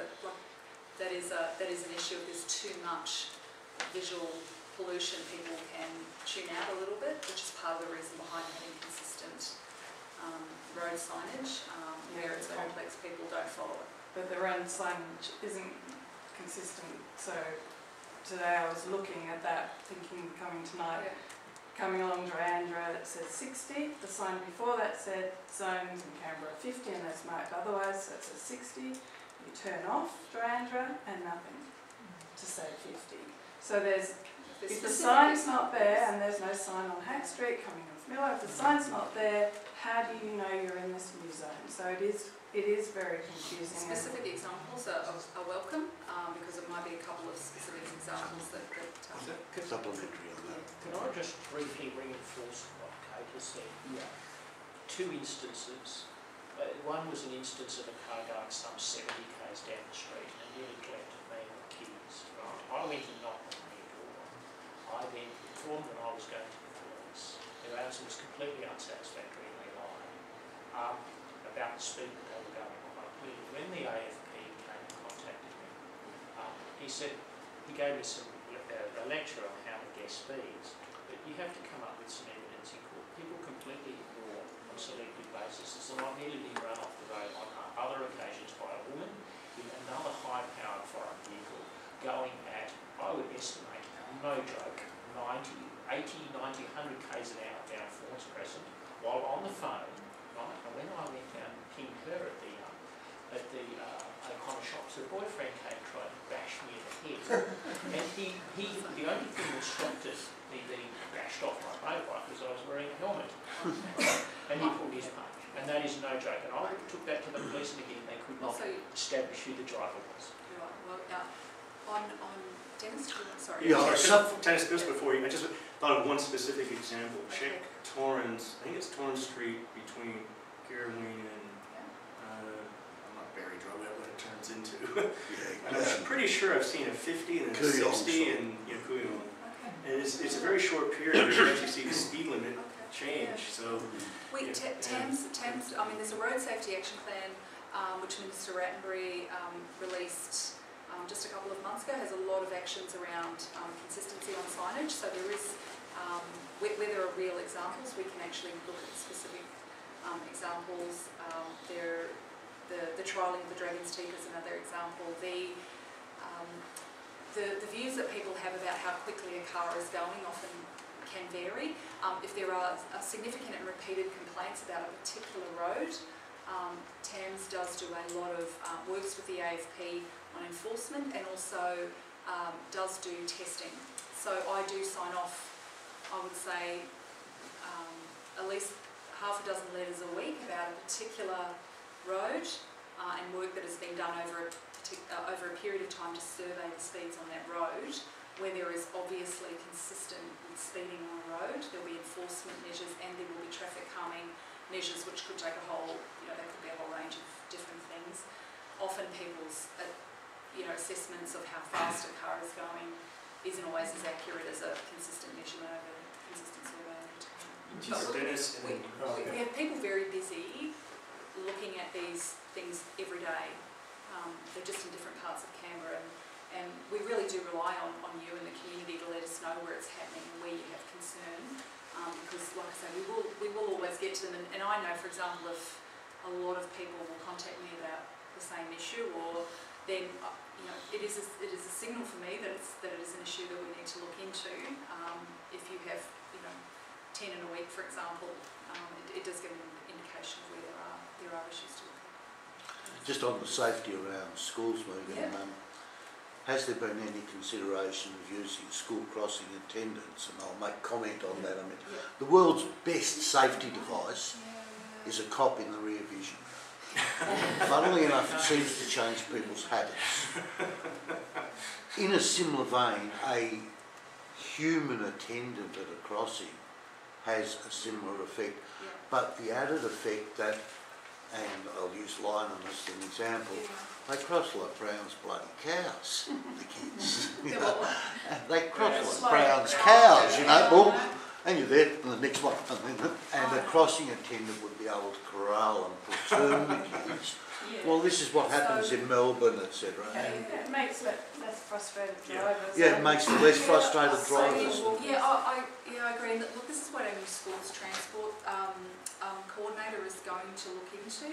S1: an issue. If there's too much visual pollution, people can tune out a little bit, which is part of the reason behind having consistent road signage, where it's complex, people don't follow it.
S13: But the road signage isn't consistent. So today I was looking at that, thinking coming tonight.
S1: Yeah.
S13: Coming along Durandra, it says 60. The sign before that said zones in Canberra 50, and that's marked otherwise, so it says 60. You turn off Durandra and nothing to say 50. So if the sign's not there, and there's no sign on Hack Street coming off Miller, if the sign's not there, how do you know you're in this new zone? So it is very confusing.
S1: Specific examples are welcome, because it might be a couple of specific examples that
S8: Supplementary on that.
S2: Can I just briefly reinforce what Kate has said?
S9: Yeah.
S2: Two instances. One was an instance of a car going some 70 k's down the street and nearly collected me and the kids. Right? I went and knocked on their door. I then informed them I was going to the police. Their answer was completely unsatisfactory and they lied about the speed that they were going on. When the AFP came and contacted me, he gave me a lecture on how to guess speeds, but you have to come up with some evidence in court. People completely ignore on a selective basis. And I've nearly been run off the road on other occasions by a woman in another high-powered foreign vehicle going at, I would estimate, no joke, 90, 80, 90, 100 k's an hour down Fawns Crescent, while on the phone, right, and when I went down King Kerr at the O'Connor shops, her boyfriend came and tried to bash me in the head. And the only thing that stopped me being bashed off my motorbike was I was wearing a helmet. And he pulled his punch. And that is no joke. And I took that to the police, and again, they could not establish who the driver was.
S1: Right, well, on Dennis, sorry.
S8: Yeah,
S3: Dennis, just before you, I just thought of one specific example. Check Torrens, I think it's Torrens Street between Garraween and what it turns into. And I'm pretty sure I've seen a 50 and a 60 and Kuyong. And it's a very short period where you actually see the speed limit change. So
S1: Thames, I mean, there's a road safety action plan which Minister Rattenbury released just a couple of months ago. Has a lot of actions around consistency on signage. So there is, where there are real examples, we can actually look at specific examples. The trialling of the Dragon's Teeth is another example. The views that people have about how quickly a car is going often can vary. If there are significant and repeated complaints about a particular road, Thames does do a lot of works with the AFP on enforcement, and also does do testing. So I do sign off, I would say, at least half a dozen letters a week about a particular road and work that has been done over a period of time to survey the speeds on that road. Where there is obviously consistent with speeding on a road, there will be enforcement measures, and there will be traffic calming measures, which could take a whole, that could be a whole range of different things. Often people's, assessments of how fast a car is going isn't always as accurate as a consistent measurement over consistent survey over time. We have people very busy looking at these things every day. They're just in different parts of Canberra, and we really do rely on you and the community to let us know where it's happening and where you have concern, because, like I say, we will always get to them. And I know, for example, if a lot of people will contact me about the same issue, or then it is a signal for me that it is an issue that we need to look into. If you have 10 in a week, for example, it does give an indication of where there are issues to look at.
S8: Just on the safety around schools, Meegan, has there been any consideration of using school crossing attendants? And I'll make comment on that. I mean, the world's best safety device is a cop in the rear vision. Funnily enough, it seems to change people's habits. In a similar vein, a human attendant at a crossing has a similar effect, but the added effect that, and I'll use use Lynham as an example. They cross like Brown's bloody cows, the kids. You know? They cross like Brown's cows, you know. Well, and you're there for the next one, and a crossing attendant would be able to corral and platoon the kids. Well, this is what happens in Melbourne, etc.
S13: It makes it less frustrated drivers.
S8: Yeah, it makes it less frustrated drivers.
S1: I agree. And look, this is what our new schools transport coordinator is going to look into.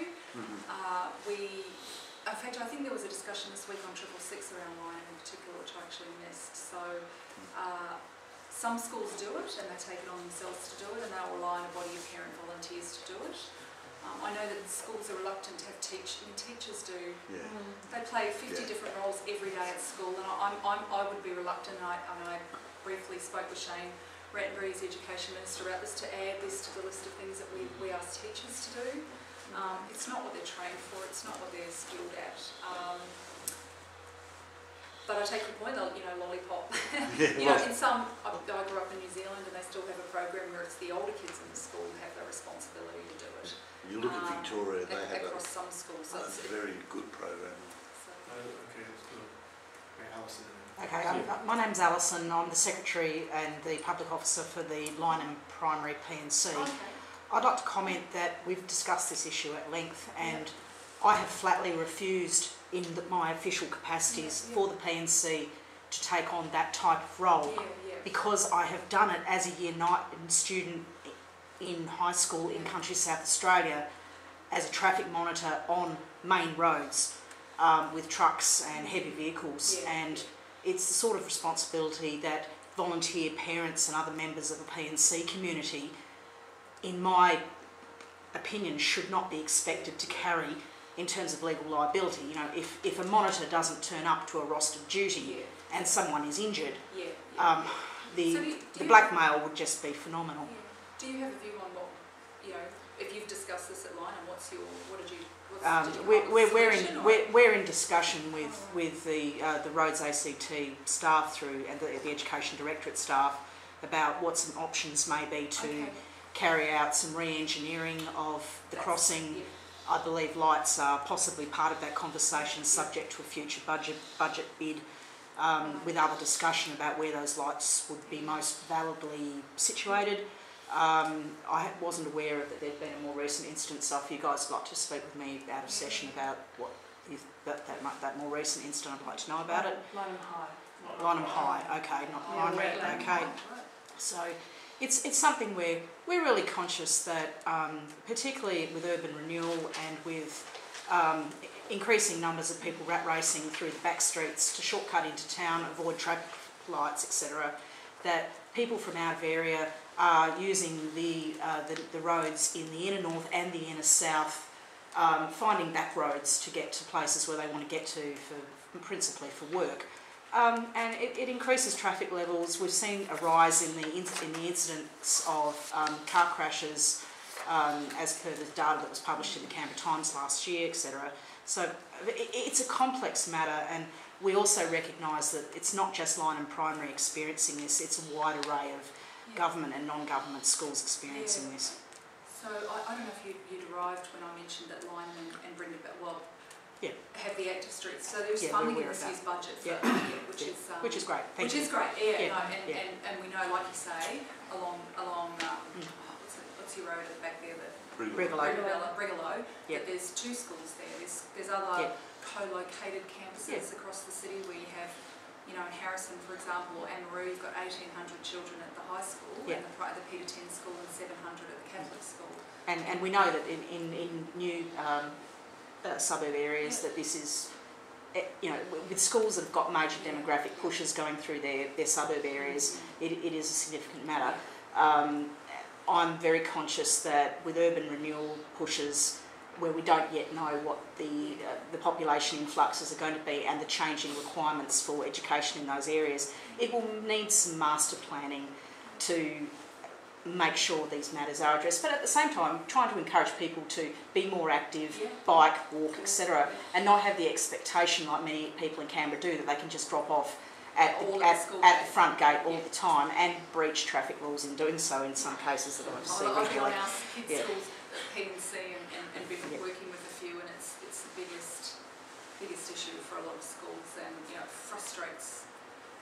S1: In fact, I think there was a discussion this week on 666 around Lynham in particular, which I actually missed. So some schools do it and they take it on themselves to do it, and they'll rely on a body of parent volunteers to do it. I know that schools are reluctant to have teachers do.
S8: Yeah.
S1: They play 50 different roles every day at school, and I would be reluctant. I briefly spoke with Shane Rattenbury, as the Education Minister, about this, to add this to the list of things that we ask teachers to do. It's not what they're trained for. It's not what they're skilled at. But I take your point, lollipop. In some, I grew up in New Zealand, and they still have a program where it's the older kids in the school who have the responsibility to do it.
S8: You look at Victoria, they have
S1: across some schools.
S8: a very good program.
S3: Okay, that's good. Okay, Alison.
S14: Okay, my name's Alison. I'm the Secretary and the Public Officer for the Lynham Primary P&C.
S1: Okay.
S14: I'd like to comment that we've discussed this issue at length, and I have flatly refused in my official capacities for the P&C to take on that type of role because I have done it as a Year 9 student in high school in country South Australia as a traffic monitor on main roads with trucks and heavy vehicles, and it's the sort of responsibility that volunteer parents and other members of the P&C community, in my opinion, should not be expected to carry in terms of legal liability. You know, if a monitor doesn't turn up to a rostered duty and someone is injured, the blackmail would just be phenomenal.
S1: Do you have a view on what, if you've discussed this at Lynham,
S14: we're in discussion with the Roads ACT staff through and the Education Directorate staff about what some options may be to carry out some re-engineering of the crossing. I believe lights are possibly part of that conversation, subject to a future budget bid, with other discussion about where those lights would be most validly situated. I wasn't aware that there'd been a more recent incident, so if you guys would like to speak with me out of session about what that more recent incident, I'd like to know about it.
S13: Lynham High.
S14: Lynham High, okay, not Primary, okay. So it's something we're really conscious that, particularly with urban renewal and with increasing numbers of people rat racing through the back streets to shortcut into town, avoid traffic lights, etc., that people from out of area are using the roads in the inner north and the inner south, finding back roads to get to places where they want to get to, principally for work. And it increases traffic levels. We've seen a rise in the incidents of car crashes, as per the data that was published in the Canberra Times last year, etc. So it's a complex matter, and we also recognise that it's not just Lynham Primary experiencing this, it's a wide array of government and non-government schools experiencing this.
S1: So I don't know if you'd arrived when I mentioned that Lynham and Brenda have the active streets. So there's funding in this year's budget for which is great.
S14: Thank you.
S1: And we know, like you say, along what's your road at the back there? Brigalow. That there's 2 schools there. There's other co-located campuses across the city where you have, in Harrison, for example, and Marie, you've got 1,800 children at the high school, and the Peter 10 school, and 700 at the Catholic school.
S14: And we know that in new suburb areas that this is, with schools that have got major demographic pushes going through their suburb areas, it is a significant matter. I'm very conscious that with urban renewal pushes, where we don't yet know what the population influxes are going to be and the changing requirements for education in those areas, it will need some master planning to make sure these matters are addressed. But at the same time, trying to encourage people to be more active, bike, walk, etc., and not have the expectation, like many people in Canberra do, that they can just drop off at the front gate all the time and breach traffic rules in doing so in some cases that I see regularly.
S1: I've been on our kids' schools at P&C and been working with a few, and it's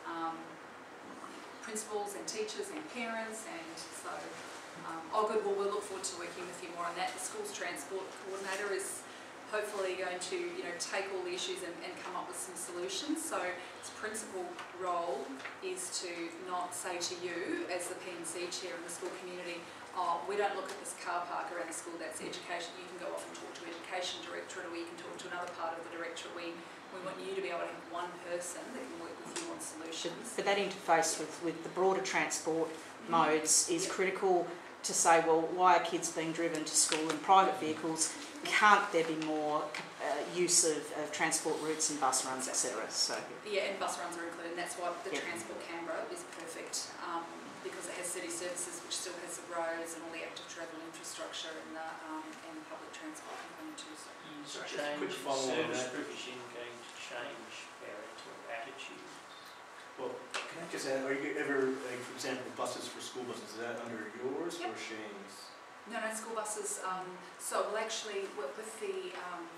S1: principals and teachers and parents, and so good. Well, we'll look forward to working with you more on that. The school's transport coordinator is hopefully going to take all the issues and come up with some solutions. So its principal role is to not say to you as the P&C chair in the school community, oh, we don't look at this car park around the school, that's education, you can go off and talk to education directorate, or you can talk to another part of the directorate. We want you to be able to have one person that can work with you on solutions.
S14: But that interface with the broader transport modes is critical to say, well, why are kids being driven to school in private vehicles? Can't there be more use of transport routes and bus runs, etc.? So
S1: yeah, and bus runs are included, and that's why the Transport Canberra is perfect, because it has city services, which still has the roads and all the active travel infrastructure and the public transport component too. So.
S2: Is
S3: Quick follow on
S2: service
S3: that.
S2: provision going to change parental attitude?
S3: Well, can I just add, are you ever, like, for example, buses for school buses, is that under yours or Shane's?
S1: No, school buses. So we'll actually work with the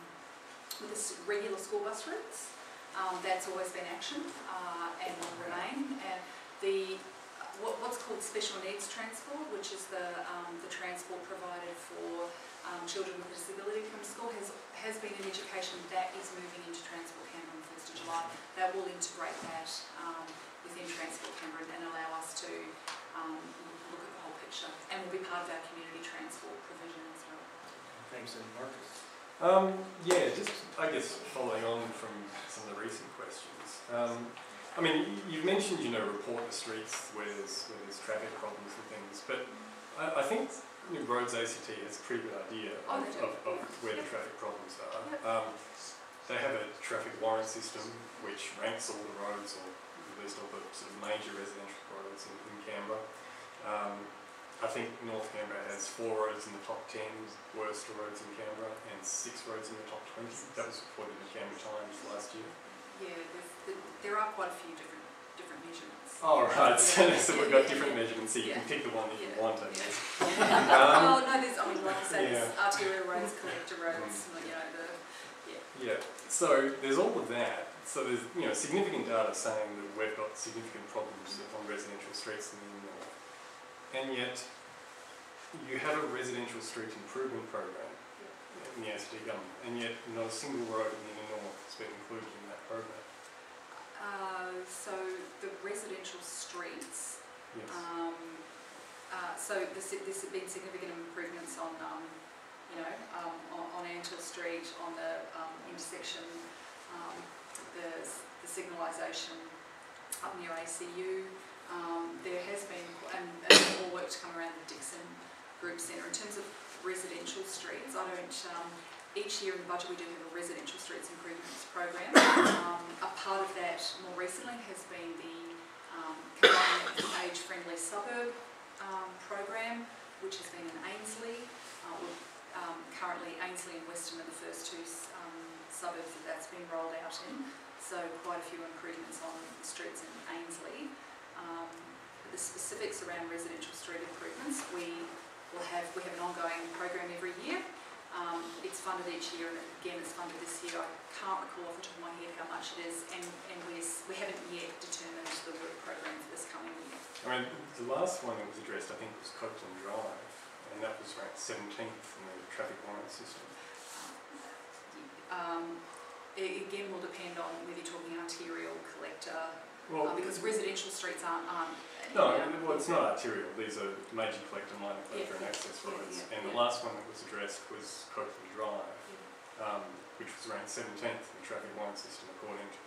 S1: regular school bus routes. That's always been action and will remain. And what's called special needs transport, which is the transport provided for children with disability from school, has been in education. That is moving into Transport Canberra on the 1st of July. That will integrate that within Transport Canberra and allow us to look at the whole picture, and will be part of our community transport provision as well.
S3: Thanks, and Marcus.
S5: Yeah, just I guess following on from some of the recent questions. I mean, you've mentioned, report the streets where there's traffic problems and things, but I think Roads ACT has a pretty good idea of where the traffic problems are. They have a traffic warrant system which ranks all the roads, or at least all the sort of major residential roads in Canberra. I think North Canberra has 4 roads in the top 10 worst roads in Canberra and 6 roads in the top 20. That was reported in the Canberra Times last year.
S1: Yeah, there are quite a few different measurements.
S5: Oh, right. So we've got different measurements, so you can pick the one that you want, I guess.
S1: Well, no, there's, like I say, there's arterial roads, collector roads,
S5: Yeah, so there's all of that. So there's, significant data saying that we've got significant problems on residential streets in the north. And yet, you have a residential street improvement program in the ACT government, and yet not a single road in the north has been included in that program.
S1: So the residential streets,
S5: Yes.
S1: so there's been significant improvements on Antle Street, on the intersection, the signalisation up near ACU. There has been more work to come around the Dixon Group Centre. In terms of residential streets, each year in the budget we do have a residential streets improvements program. A part of that more recently has been the combined age-friendly suburb program, which has been in Ainslie. Currently Ainslie and Weston are the first 2 suburbs that's been rolled out in, so quite a few improvements on streets in Ainslie. The specifics around residential street improvements, we have an ongoing program every year. It's funded each year, and again it's funded this year. I can't recall off the top of my head how much it is, and we haven't yet determined the work program for this coming year.
S5: I mean, the last one that was addressed, I think, was Copeland Drive, and that was ranked 17th in the traffic warrant system.
S1: It again will depend on whether you're talking arterial, collector, because residential streets aren't.
S5: No, well, it's not arterial. These are major collector, minor collector, and access roads. And the last one that was addressed was Copeland Drive, which was ranked 17th in the traffic warrant system according to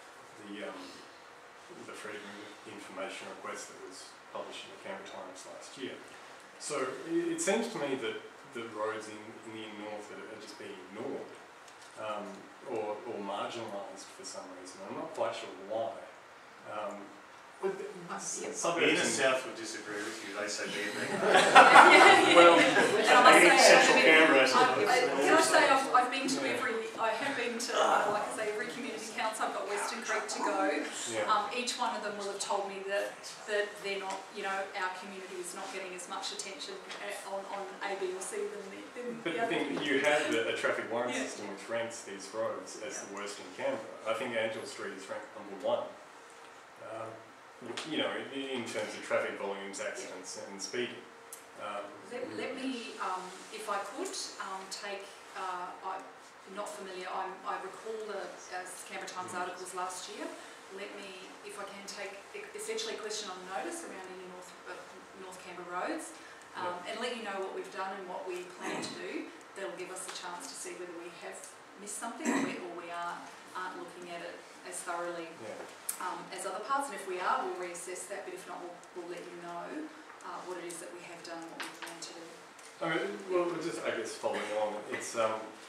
S5: the Freedom of Information request that was published in the Canberra Times last year. So it seems to me that the roads in the north are just being ignored or marginalised for some reason. I'm not quite sure why.
S3: The inner south would disagree with you. They say they're
S5: well,
S3: I think Central Canberra.
S1: Can I say I have been to, like I say, every community council. I've got Western Creek to go.
S5: Yeah.
S1: Each one of them will have told me that they're not, our community is not getting as much attention on A, B or C than
S5: But
S1: the other.
S5: you have a traffic warrant system which ranks these roads as the worst in Canberra. I think Angel Street is ranked number 1. you know, in terms of traffic volumes, accidents and speeding.
S1: Let me, if I could, take, I'm not familiar, I recall the Canberra Times articles last year. Let me, if I can, take essentially a question on notice around any North Canberra roads, and let you know what we've done and what we plan to do. That'll give us a chance to see whether we have missed something or we aren't looking at it as thoroughly as other parts. And if we are, we'll reassess that. But if not, we'll let you know what it is that we have done and what we plan to do.
S5: I mean, well, just I guess following on, it's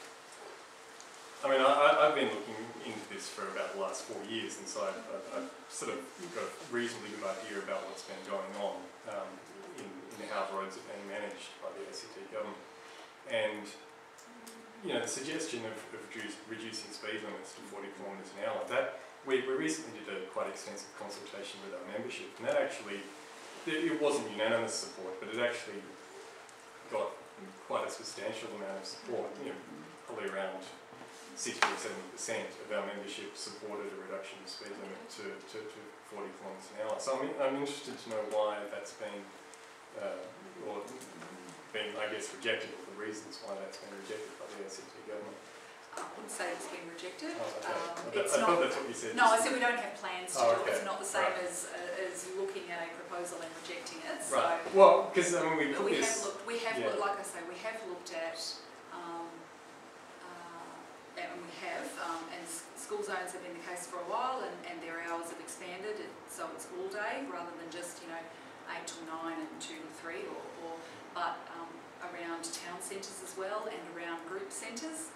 S5: I mean, I've been looking into this for about the last 4 years, and so I've sort of got a reasonably good idea about what's been going on in how roads are being managed by the ACT government. And, you know, the suggestion of reducing speed limits to 40 kilometres an hour, that we recently did a quite extensive consultation with our membership, and that actually, it wasn't unanimous support, but it actually got quite a substantial amount of support, you know, probably around 60 or 70% of our membership supported a reduction of speed limit to 40 kilometres an hour. So I'm interested to know why that's been, or been, I guess, rejected, or the reasons why that's been rejected by the ACT government.
S1: I wouldn't say it's been rejected.
S5: Oh, okay.
S1: It's
S5: I
S1: not,
S5: thought that's what you said.
S1: No, I said we don't have plans to do it.
S5: Okay.
S1: It's not the same as looking at a proposal and rejecting it. So
S5: right. Well, because I mean,
S1: we have looked, like I say, we have looked at, and we have, and school zones have been the case for a while, and their hours have expanded, so it's all day rather than just, you know, 8 till 9 and 2 to 3, but around town centres as well and around group centres.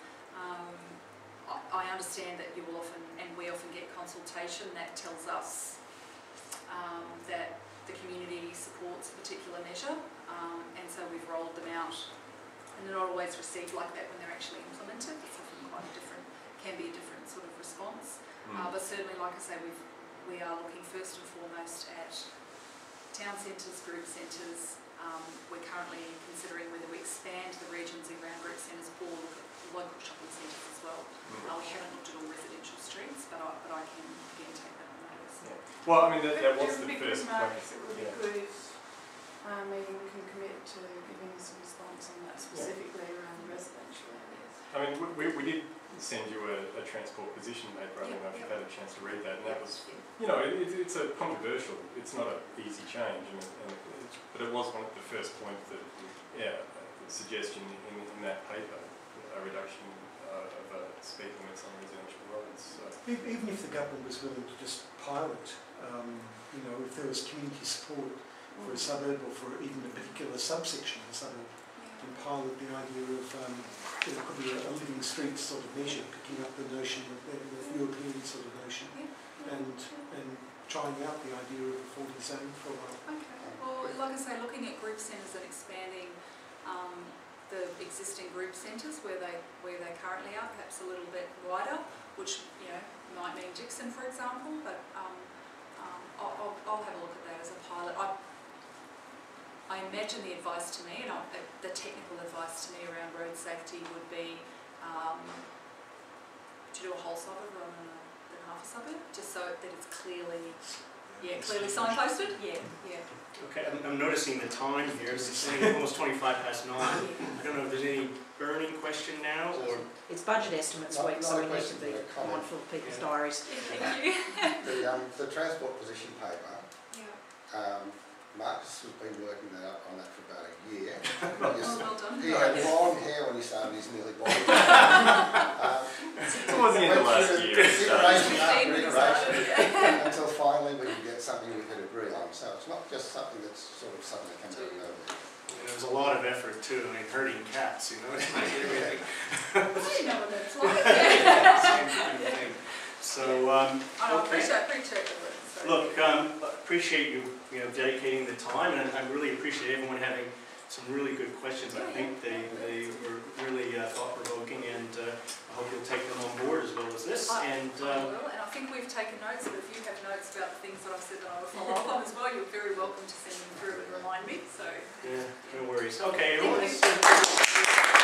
S1: I understand that you will often, and we often get consultation that tells us that the community supports a particular measure, and so we've rolled them out, and they're not always received like that when they're actually implemented. It's often quite a different, can be a different sort of response. But certainly, like I say, we are looking first and foremost at town centres, group centres. We're currently considering whether we expand the regions around group centres or look at local shopping centres as well. We haven't looked at all residential streets, but I can again take that on notice.
S5: Yeah. Well, I mean, that was the first point.
S13: It would be good if Meegan can commit to giving us a response on that, specifically around the residential areas.
S5: I mean, we did send you a transport position paper. I don't know if you've had a chance to read that, and that was, you know, it's a controversial, it's not an easy change, but it was one of the first points that, suggestion in that paper, a reduction of speed limits on residential roads. So.
S9: Even if the government was willing to just pilot, you know, if there was community support for a suburb or for even a particular subsection of the suburb, and pilot the idea of, it could be a living street sort of measure, picking up the notion of the European sort of notion, and trying out the idea of a 40 zone for a while.
S1: Okay. Well, like I say, looking at group centres and expanding the existing group centres where they currently are, perhaps a little bit wider, which, you know, might mean Dixon, for example. But I'll have a look at that as a pilot. I imagine the advice to me, and the technical advice to me around road safety would be to do a whole suburb rather than half a suburb, just so that it's clearly signposted.
S3: Okay, I'm noticing the time here. It's almost 25 past 9. I don't know if there's any burning question now, or
S14: it's budget estimates week, so we need to be mindful of people's diaries.
S1: Thank you.
S4: The transport position paper. Marcus has been working on that for about a year.
S1: Well done.
S4: He had long hair when he started, he's nearly bald.
S5: Towards the end of last year.
S4: Iteration after iteration, until finally we could get something we could agree on. So it's not just something that's sort of suddenly comes out of nowhere.
S3: There was a lot of effort too. I mean, herding cats, you know, it's like everything.
S1: I know what that's like.
S3: Same kind of thing. So,
S1: I appreciate the work. So.
S3: Look, appreciate you dedicating the time, and I really appreciate everyone having some really good questions. I think they were really thought-provoking, and I hope you'll take them on board as well as this.
S1: I will, and I think we've taken notes, but if you have notes about the things that I've said that I will follow up on as well, you're very welcome to send them through and remind me. So
S3: yeah, no worries. Okay, everyone.